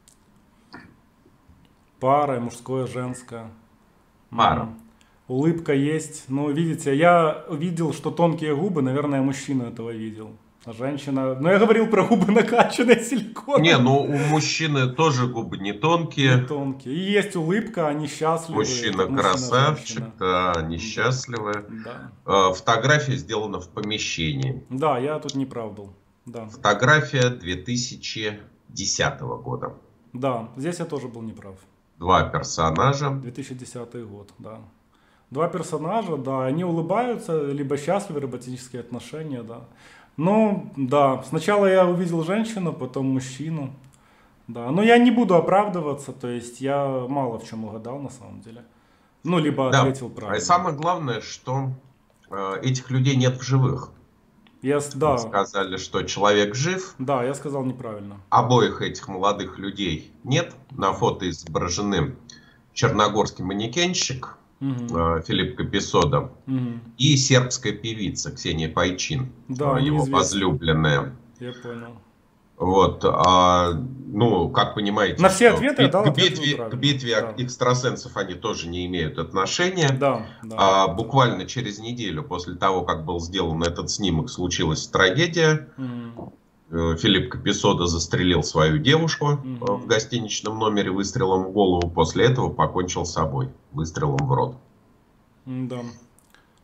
Пара, мужское, женское. Пара. Улыбка есть. Ну, видите, я видел, что тонкие губы, наверное, мужчина этого видел. А женщина... Ну, я говорил про губы накачанные силиконом. Не, ну у мужчины тоже губы не тонкие. Не тонкие. И есть улыбка, они счастливы. Мужчина красавчик, да, они счастливы. Да. Фотография сделана в помещении. Да, я тут не прав был. Да. Фотография 2010 года. Да, здесь я тоже был неправ. Два персонажа. 2010 год, да. Два персонажа, да, они улыбаются, либо счастливы, романтические отношения, да. Ну, да, сначала я увидел женщину, потом мужчину, да. Но я не буду оправдываться, то есть я мало в чем угадал на самом деле. Ну, либо ответил правильно. И самое главное, что этих людей нет в живых. Да. Вы сказали, что человек жив. Да, я сказал неправильно. Обоих этих молодых людей нет. На фото изображены черногорский манекенщик Филипп Каписода и сербская певица Ксения Пайчин, да, его возлюбленная. Я понял. Вот, ну, как понимаете, на все ответы к битве экстрасенсов они тоже не имеют отношения. Да, да. Буквально через неделю после того, как был сделан этот снимок, случилась трагедия. Филипп Каписода застрелил свою девушку в гостиничном номере выстрелом в голову. После этого покончил с собой выстрелом в рот. Да.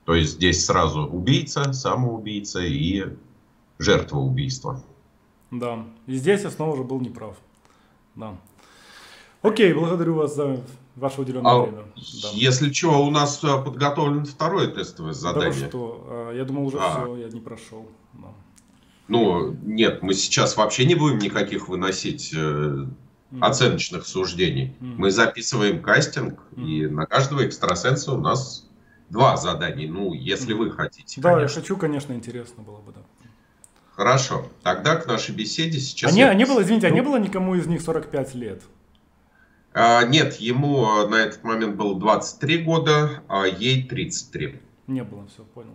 То есть здесь сразу убийца, самоубийца и жертва убийства. Да, и здесь я снова же был неправ. Да. Окей, благодарю вас за ваше уделенное время. Да. Если что, у нас подготовлено второе тестовое задание. Да вы что, я думал уже все, я не прошел. Да. Ну, нет, мы сейчас вообще не будем никаких выносить оценочных суждений. Мы записываем кастинг, и на каждого экстрасенса у нас 2 задания. Ну, если вы хотите, Да, конечно. я хочу, конечно, интересно было бы, да. Хорошо, тогда к нашей беседе сейчас... не было, извините, не было никому из них 45 лет? Нет, ему на этот момент было 23 года, а ей 33. Не было, все, понял.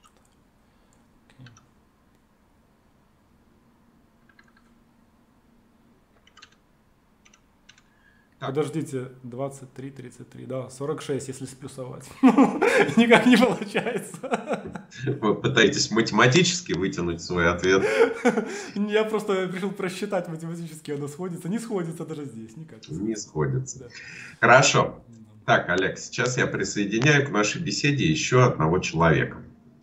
Подождите, 23, 33, да, 46, если сплюсовать. Никак не получается. Вы пытаетесь математически вытянуть свой ответ? Я просто решил просчитать математически, оно сходится. Не сходится даже здесь, никак. Не сходится. Хорошо. Так, Олег, сейчас я присоединяю к нашей беседе еще одного человека.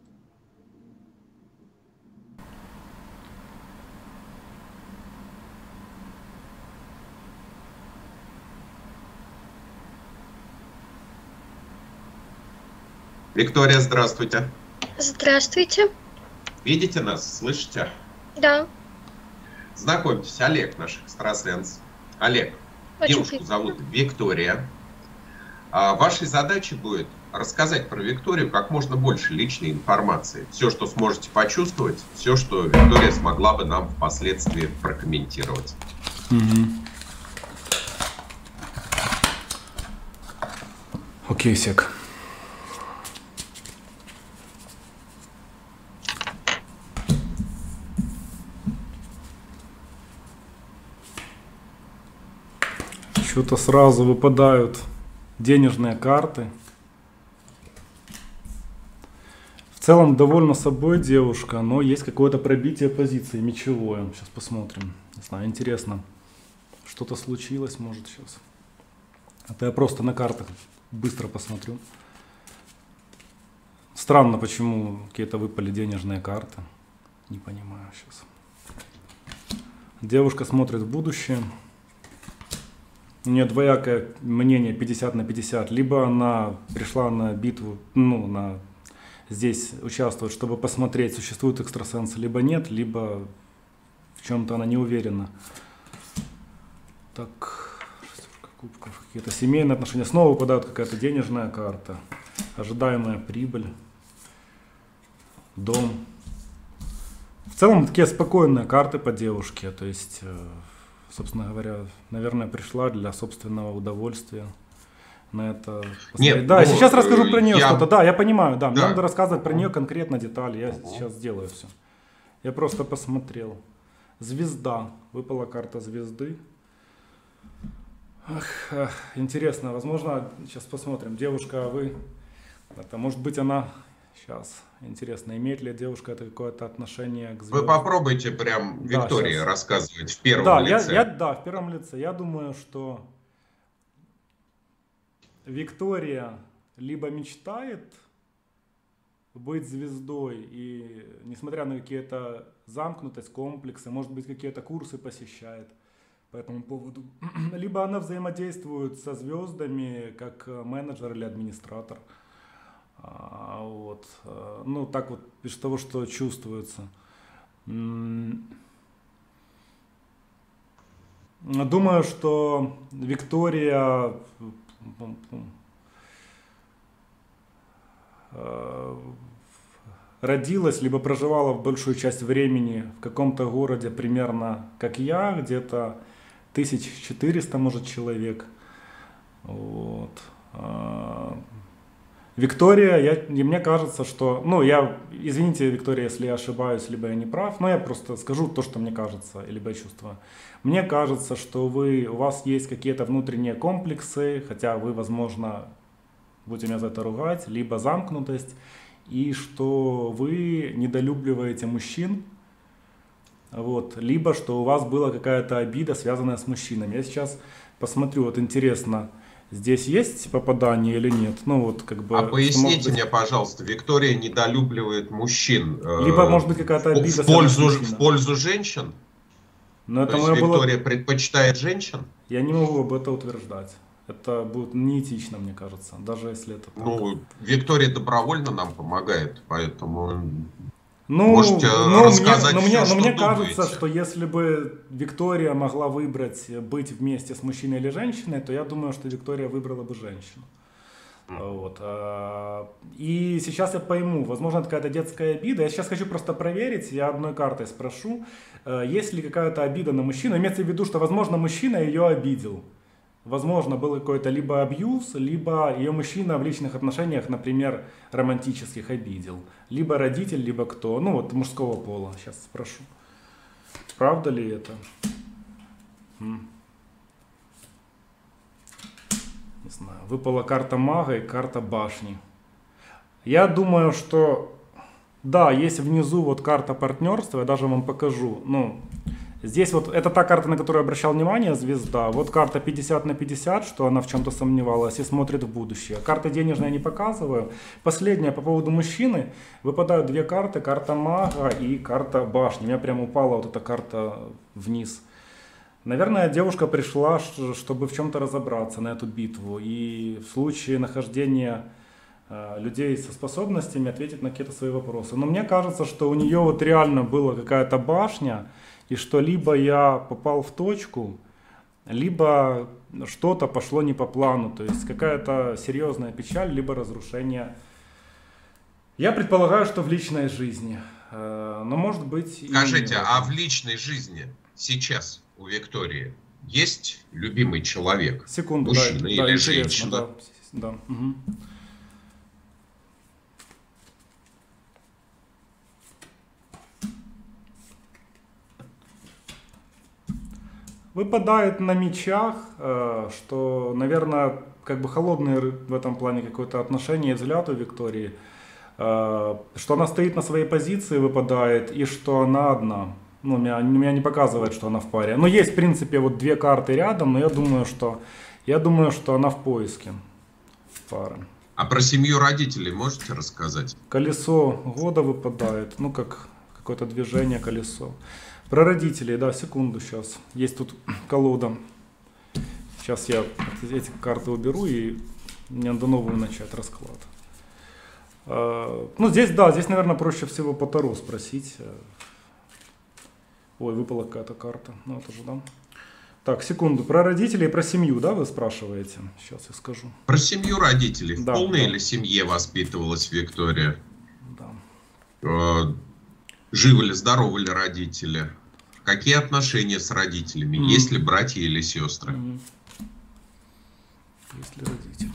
Виктория, здравствуйте. Здравствуйте. Видите нас, слышите? Да. Знакомьтесь, Олег, наш экстрасенс. Олег, девушку зовут Виктория. Вашей задачей будет рассказать про Викторию как можно больше личной информации. Все, что сможете почувствовать, все, что Виктория смогла бы нам впоследствии прокомментировать. Окей, сек. Что-то сразу выпадают денежные карты. В целом довольна собой девушка, но есть какое-то пробитие позиции мечевое. Сейчас посмотрим. Не знаю, интересно. Что-то случилось, может, сейчас. Это я просто на картах быстро посмотрю. Странно, почему какие-то выпали денежные карты. Не понимаю сейчас. Девушка смотрит в будущее. У нее двоякое мнение 50 на 50. Либо она пришла на битву, здесь участвовать, чтобы посмотреть, существуют экстрасенсы, либо нет, либо в чем-то она не уверена. Так, шестерка кубков, какие-то семейные отношения. Снова выпадает какая-то денежная карта. Ожидаемая прибыль. Дом. В целом такие спокойные карты по девушке, то есть... Собственно говоря, наверное, пришла для собственного удовольствия на это посмотреть. Нет, да, сейчас расскажу про нее что-то. Да, я понимаю, да. Мне Да. надо рассказывать про нее конкретно детали. Я сейчас сделаю все. Я просто посмотрел. Звезда. Выпала карта звезды. Ах, интересно, возможно, сейчас посмотрим. Девушка, вы... Это, может быть, она... Сейчас, интересно, имеет ли девушка это какое-то отношение к звездам? Вы попробуйте прям Виктории сейчас. рассказывать в первом лице. Да, в первом лице. Я думаю, что Виктория либо мечтает быть звездой, и несмотря на какие-то замкнутость, комплексы, может быть, какие-то курсы посещает по этому поводу, либо она взаимодействует со звездами как менеджер или администратор. Вот. Ну, так вот, из того, что чувствуется. Думаю, что Виктория родилась, либо проживала большую часть времени в каком-то городе, примерно как я, где-то 1400, может, человек. Вот. Виктория, мне кажется, что... извините, Виктория, если я ошибаюсь, либо я не прав, но я просто скажу то, что мне кажется, либо я чувствую. Мне кажется, что у вас есть какие-то внутренние комплексы, хотя вы, возможно, будете меня за это ругать, либо замкнутость, и что вы недолюбливаете мужчин, вот, либо что у вас была какая-то обида, связанная с мужчинами. Я сейчас посмотрю, вот интересно, Здесь есть попадание или нет? Ну вот как бы... А что, поясните может быть, мне, пожалуйста, Виктория недолюбливает мужчин либо может быть какая-то обида в связана с пользу, в мужчиной. пользу женщин? Но То это есть мое было... Виктория предпочитает женщин? Я не могу об этом утверждать. Это будет неэтично, мне кажется, даже если это так. Ну, Виктория добровольно нам помогает, поэтому Ну, можете ну, рассказать все, но что мне думаете. кажется, что если бы Виктория могла выбрать быть вместе с мужчиной или женщиной, то я думаю, что Виктория выбрала бы женщину. Вот. И сейчас я пойму, возможно, это какая-то детская обида. Я сейчас хочу просто проверить, я одной картой спрошу, есть ли какая-то обида на мужчину. Имеется в виду, что, возможно, мужчина ее обидел. Возможно, был какой-то либо абьюз, либо ее мужчина в личных отношениях, например, романтических обидел. Либо родитель, либо кто. Ну, вот мужского пола. Сейчас спрошу. Правда ли это? Не знаю. Выпала карта мага и карта башни. Я думаю, что... Да, есть внизу вот карта партнерства. Я даже вам покажу. Ну... Здесь вот, это та карта, на которую я обращал внимание, звезда. Вот карта 50/50, что она в чем-то сомневалась и смотрит в будущее. Карта денежная я не показываю. Последняя по поводу мужчины. Выпадают две карты, карта мага и карта башни. У меня прямо упала вот эта карта вниз. Наверное, девушка пришла, чтобы в чем-то разобраться на эту битву. И в случае нахождения людей со способностями ответить на какие-то свои вопросы. Но мне кажется, что у нее вот реально была какая-то башня, и что либо я попал в точку, либо что-то пошло не по плану. То есть какая-то серьезная печаль, либо разрушение. Я предполагаю, что в личной жизни. Но может быть... Скажите, а в личной жизни сейчас у Виктории есть любимый человек? Секунду, мужчина да, или да, женщина? Да, да. Угу. Выпадает на мечах, что, наверное, как бы холодное в этом плане какое-то отношение и взгляд у Виктории, что она стоит на своей позиции, выпадает, и что она одна. Ну, меня не показывает, что она в паре. Но есть, в принципе, вот две карты рядом, но я думаю, что она в поиске пары. А про семью родителей можете рассказать? Колесо года выпадает, ну, как какое-то движение, колесо. Про родителей, да, секунду сейчас. Есть тут колода. Сейчас я эти карты уберу, и мне надо новую начать расклад. Ну, здесь, да, здесь, наверное, проще всего по Таро спросить. Ой, выпала какая-то карта. Ну, это же, да. Так, секунду. Про родителей и про семью, да, вы спрашиваете? Сейчас я скажу. Про семью родителей. В Да, полной да. или семье воспитывалась Виктория? Да. Живы ли, здоровы ли родители? Какие отношения с родителями? Есть ли братья или сестры? Есть ли родители?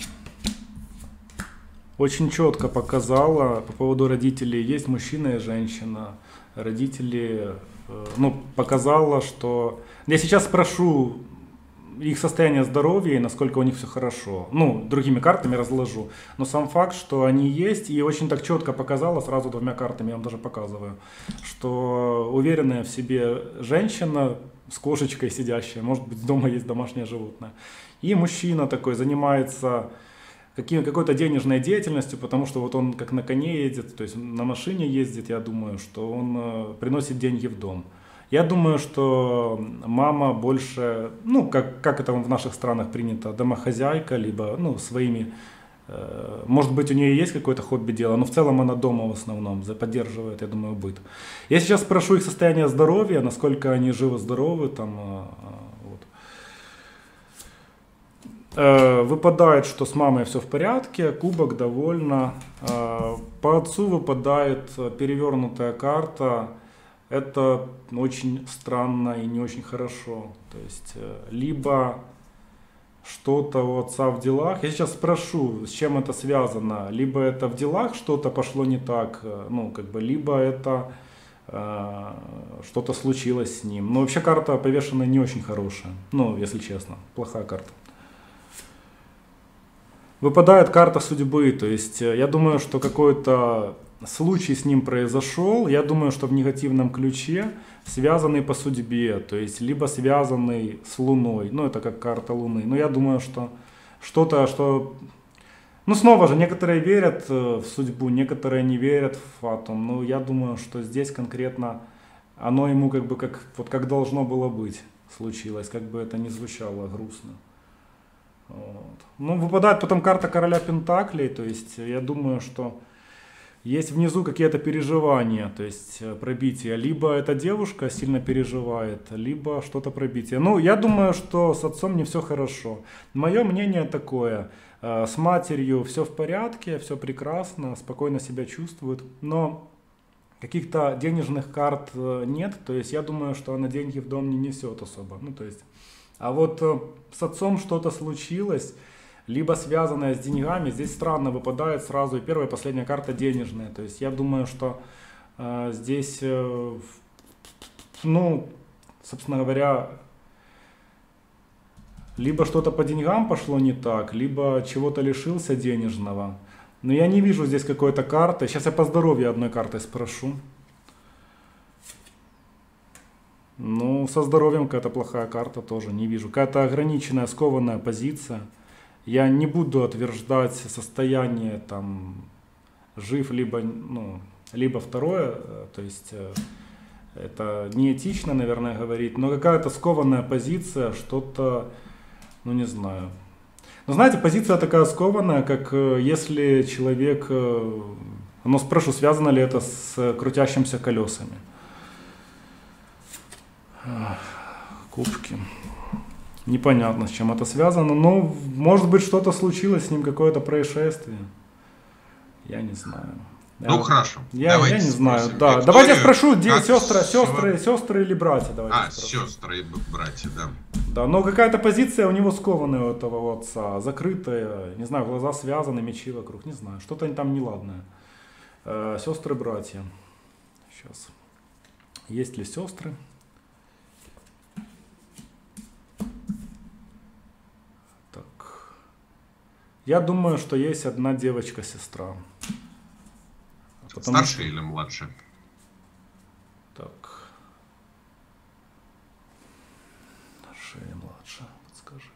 Очень четко показала по поводу родителей. Есть мужчина и женщина. Родители, ну, показала, что... Я сейчас спрошу их состояние здоровья и насколько у них все хорошо. Ну, другими картами разложу. Но сам факт, что они есть, и очень так четко показала, сразу двумя картами я вам даже показываю, что уверенная в себе женщина с кошечкой сидящая, может быть, дома есть домашнее животное. И мужчина такой занимается какой-то денежной деятельностью, потому что вот он как на коне едет, то есть на машине ездит, я думаю, что он приносит деньги в дом. Я думаю, что мама больше, ну, как это в наших странах принято, домохозяйка, либо, ну, своими, может быть, у нее есть какое-то хобби дело, но в целом она дома в основном поддерживает, я думаю, быт. Я сейчас спрошу их состояние здоровья, насколько они живы-здоровы, там, вот. Выпадает, что с мамой все в порядке, кубок довольна. По отцу выпадает перевернутая карта. Это очень странно и не очень хорошо. То есть, либо что-то у отца в делах. Я сейчас спрошу, с чем это связано. Либо это в делах что-то пошло не так, ну, как бы, либо это что-то случилось с ним. Но вообще карта повешенная не очень хорошая. Ну, если честно, плохая карта. Выпадает карта судьбы, то есть я думаю, что какой-то случай с ним произошел, я думаю, что в негативном ключе, связанный по судьбе, то есть либо связанный с Луной, ну это как карта Луны, но я думаю, что что-то, что... Ну, снова же, некоторые верят в судьбу, некоторые не верят в фатум. Но я думаю, что здесь конкретно оно ему как бы как должно было быть случилось, как бы это ни звучало грустно. Вот. Ну, выпадает потом карта короля пентаклей, то есть я думаю, что есть внизу какие-то переживания, то есть пробитие. Либо эта девушка сильно переживает, либо что-то пробитие. Ну, я думаю, что с отцом не все хорошо. Мое мнение такое. С матерью все в порядке, все прекрасно, спокойно себя чувствует. Но каких-то денежных карт нет. То есть я думаю, что она деньги в дом не несет особо. Ну, то есть, а вот с отцом что-то случилось. Либо связанная с деньгами, здесь странно выпадает сразу и первая, и последняя карта денежная. То есть я думаю, что здесь, ну, собственно говоря, либо что-то по деньгам пошло не так, либо чего-то лишился денежного. Но я не вижу здесь какой-то карты. Сейчас я по здоровью одной картой спрошу. Ну, со здоровьем какая-то плохая карта тоже не вижу. Какая-то ограниченная, скованная позиция. Я не буду утверждать состояние там жив, либо, ну, либо второе, то есть это неэтично, наверное, говорить, но какая-то скованная позиция, что-то, ну не знаю. Но знаете, позиция такая скованная, как если человек, ну спрошу, связано ли это с крутящимися колесами. Кубки. Непонятно, с чем это связано, но может быть что-то случилось с ним, какое-то происшествие. Я не знаю. Ну хорошо. Я не знаю. Да. Давайте я спрошу, сестры или братья. Сестры и братья, да. Да, но какая-то позиция у него скованная у этого отца, закрытая, не знаю, глаза связаны, мечи вокруг, не знаю, что-то там неладное. Сестры, братья. Сейчас. Есть ли сестры? Я думаю, что есть одна девочка-сестра. Старшая или младшая? Так. Старшая или младшая? Подскажи.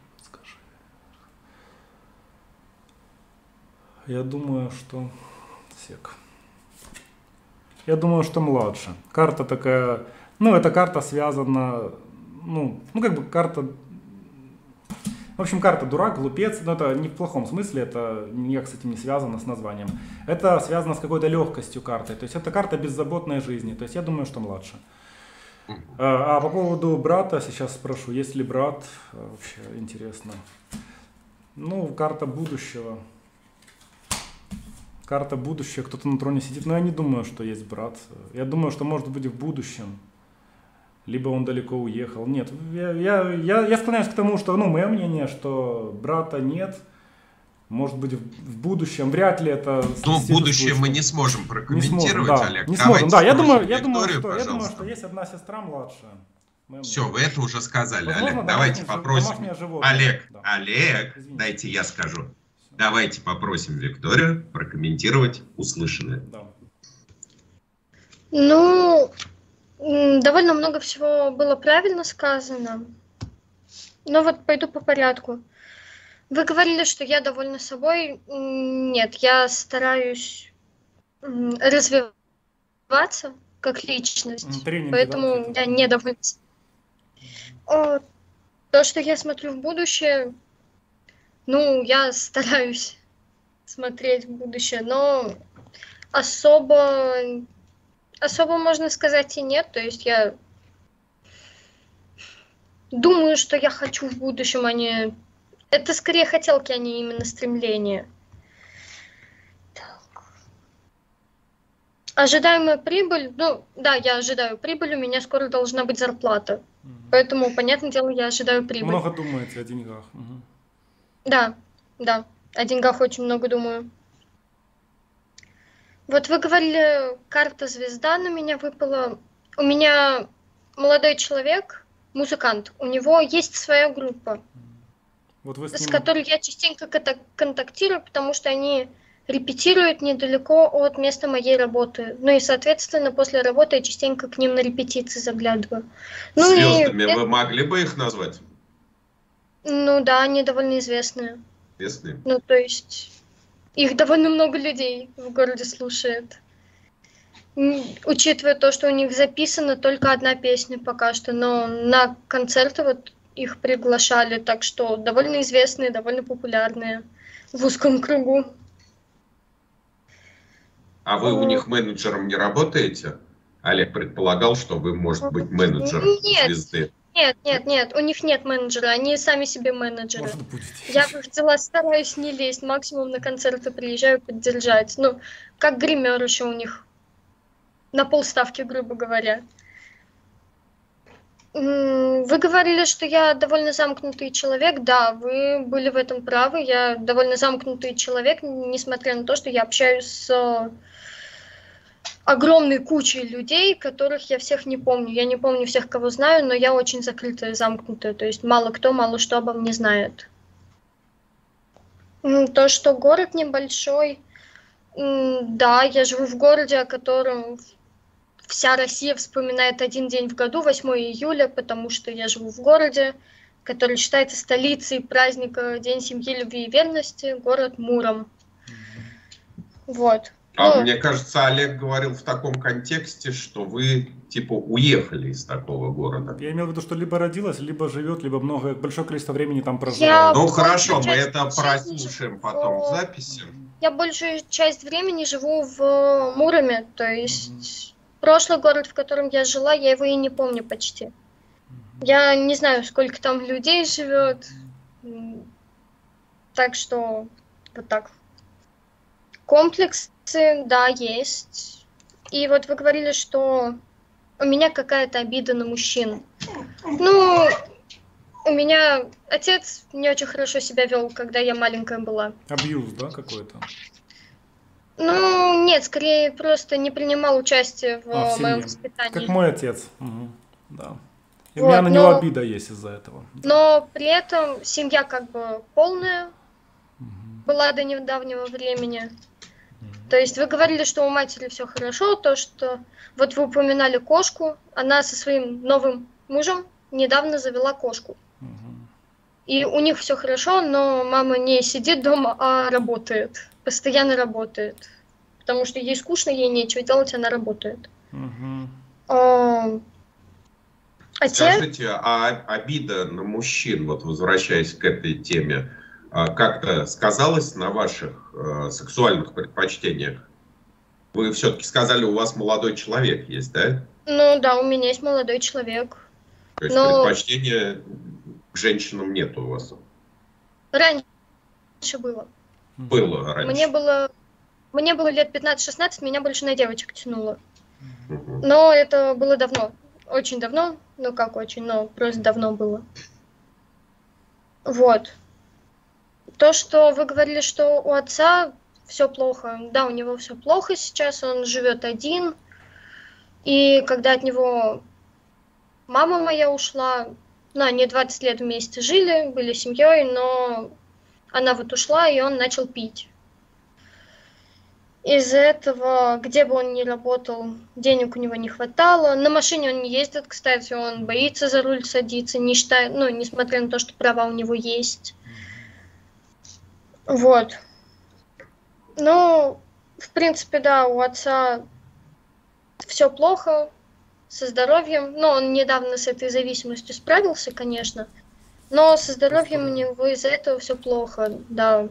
Я думаю, что... Сек. Я думаю, что младше. Карта такая... Ну, эта карта связана... Ну как бы карта... В общем, карта дурак, глупец, но это не в плохом смысле, это никак с этим не связано, с названием. Это связано с какой-то легкостью карты, то есть это карта беззаботной жизни, то есть я думаю, что младше. А по поводу брата сейчас спрошу, есть ли брат, вообще интересно. Ну, карта будущего. Карта будущего, кто-то на троне сидит, но я не думаю, что есть брат. Я думаю, что может быть в будущем. Либо он далеко уехал. Нет, я склоняюсь к тому, что, ну, мое мнение, что брата нет. Может быть, в будущем, вряд ли это... Но в будущем мы не сможем прокомментировать, да, Олег. Не сможем, да. Я думаю, что есть одна сестра младшая. Все, вы это уже сказали, возможно, Олег. Давайте попросим... Олег, извините. Дайте я скажу. Давайте попросим Викторию прокомментировать услышанное. Да. Ну, довольно много всего было правильно сказано. Но вот пойду по порядку. Вы говорили, что я довольна собой. Нет, я стараюсь развиваться как личность. Тренинги, поэтому да, я недовольна. То, что я смотрю в будущее, ну, я стараюсь смотреть в будущее, но особо, можно сказать, и нет. То есть я думаю, что я хочу в будущем, а не... Это скорее хотелки, а не именно стремления. Так. Ожидаемая прибыль. Ну, да, я ожидаю прибыль, у меня скоро должна быть зарплата. Поэтому, понятное дело, я ожидаю прибыль. Много думаете о деньгах. Да, о деньгах очень много думаю. Вот вы говорили, карта звезда на меня выпала. У меня молодой человек, музыкант, у него есть своя группа, вот вы с которой я частенько контактирую, потому что они репетируют недалеко от места моей работы. Ну и, соответственно, после работы я частенько к ним на репетиции заглядываю. Звездами вы могли бы их назвать? Ну да, они довольно известные. Известные. Ну, то есть их довольно много людей в городе слушает. Учитывая то, что у них записана только одна песня пока что, но на концерты вот их приглашали, так что довольно известные, довольно популярные в узком кругу. А вы у них менеджером не работаете? Олег предполагал, что вы, может быть, менеджером звезды. Нет, у них нет менеджера, они сами себе менеджеры. Может, будете. Я в их дела стараюсь не лезть, максимум на концерты приезжаю поддержать. Ну, как гример еще у них. На полставки, грубо говоря. Вы говорили, что я довольно замкнутый человек. Да, вы были в этом правы. Я довольно замкнутый человек, несмотря на то, что я общаюсь с огромной кучей людей, которых я всех не помню. Я не помню всех, кого знаю, но я очень закрытая, замкнутая. То есть мало кто, мало что обо мне знает. То, что город небольшой. Да, я живу в городе, о котором вся Россия вспоминает один день в году, 8 июля, потому что я живу в городе, который считается столицей праздника День семьи, любви и верности, город Муром. Вот. Мне кажется, Олег говорил в таком контексте, что вы, типа, уехали из такого города. Я имел в виду, что либо родилась, либо живет, либо большое количество времени там проживает. Ну хорошо, мы это прослушаем потом в записи. Я большую часть времени живу в Муроме, то есть прошлый город, в котором я жила, я его и не помню почти. Я не знаю, сколько там людей живет, так что вот так. Комплексы, да, есть. И вот вы говорили, что у меня какая-то обида на мужчин. Ну, у меня отец не очень хорошо себя вел, когда я маленькая была. Абьюз, да, какой-то? Ну, нет, скорее просто не принимал участие в моем семье. воспитании. Как мой отец. Да. И Вот, у меня на него обида есть из-за этого. Но при этом семья как бы полная была до недавнего времени. То есть вы говорили, что у матери все хорошо, то что вот вы упоминали кошку, она со своим новым мужем недавно завела кошку. И у них все хорошо, но мама не сидит дома, а работает. Постоянно работает. Потому что ей скучно, ей нечего делать, она работает. Скажите, а обида на мужчин, вот возвращаясь к этой теме, как-то сказалось на ваших сексуальных предпочтениях? Вы все-таки сказали, у вас молодой человек есть, да? Ну да, у меня есть молодой человек. То есть предпочтения к женщинам нет у вас? Раньше было. Было раньше? Мне было лет 15-16, меня больше на девочек тянуло. Но это было давно. Очень давно. Ну как очень, но просто давно было. Вот. То, что вы говорили, что у отца все плохо. Да, у него все плохо сейчас, он живет один. И когда от него мама моя ушла, ну, они 20 лет вместе жили, были семьей, но она вот ушла, и он начал пить. Из-за этого, где бы он ни работал, денег у него не хватало. На машине он не ездит, кстати, он боится за руль садиться, не считает, ну, несмотря на то, что права у него есть. Вот. Ну, в принципе, да, у отца все плохо со здоровьем. Но он недавно с этой зависимостью справился, конечно. Но со здоровьем у него из-за этого все плохо, да.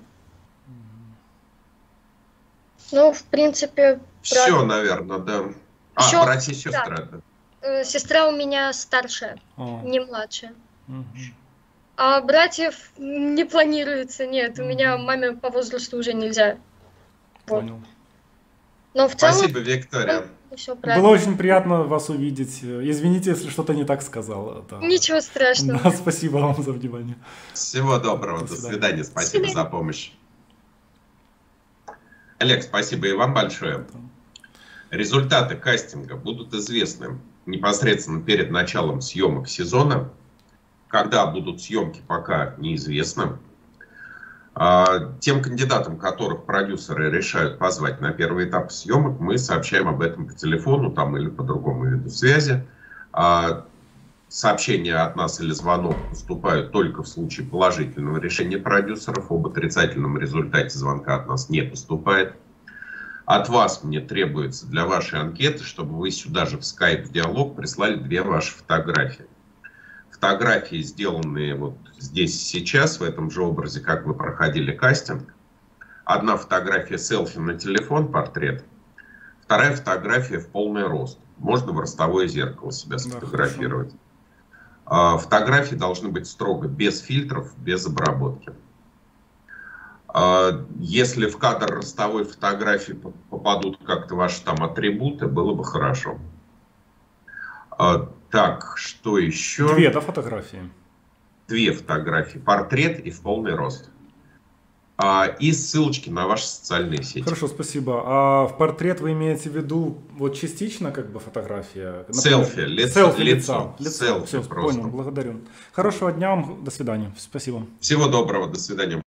Ну, в принципе... Все, наверное, да. Еще, братья и сестра. Да. Сестра у меня старшая, не младшая. А братьев не планируется, нет. У меня маме по возрасту уже нельзя. Понял. Вот. Но в целом... Спасибо, Виктория. Было очень приятно вас увидеть. Извините, если что-то не так сказал. Да. Ничего страшного. Да, спасибо вам за внимание. Всего доброго. До свидания. Спасибо за помощь. Олег, спасибо и вам большое. Результаты кастинга будут известны непосредственно перед началом съемок сезона. Когда будут съемки, пока неизвестно. Тем кандидатам, которых продюсеры решают позвать на первый этап съемок, мы сообщаем об этом по телефону там, или по другому виду связи. сообщения от нас или звонок поступают только в случае положительного решения продюсеров. Об отрицательном результате звонка от нас не поступает. От вас мне требуется для вашей анкеты, чтобы вы сюда же в Skype в диалог прислали 2 ваши фотографии. Фотографии, сделанные вот здесь сейчас, в этом же образе, как вы проходили кастинг. Одна фотография селфи на телефон, портрет. Вторая фотография в полный рост. Можно в ростовое зеркало себя сфотографировать. Фотографии должны быть строго без фильтров, без обработки. Если в кадр ростовой фотографии попадут как-то ваши там атрибуты, было бы хорошо. Так, что еще? 2, да, фотографии? 2 фотографии. Портрет и в полный рост. И ссылочки на ваши социальные сети. Хорошо, спасибо. А в портрет вы имеете в виду вот частично как бы фотография? Селфи, лицо. Все, Просто. понял, благодарю. Хорошего дня вам, до свидания. Спасибо. Всего доброго, до свидания.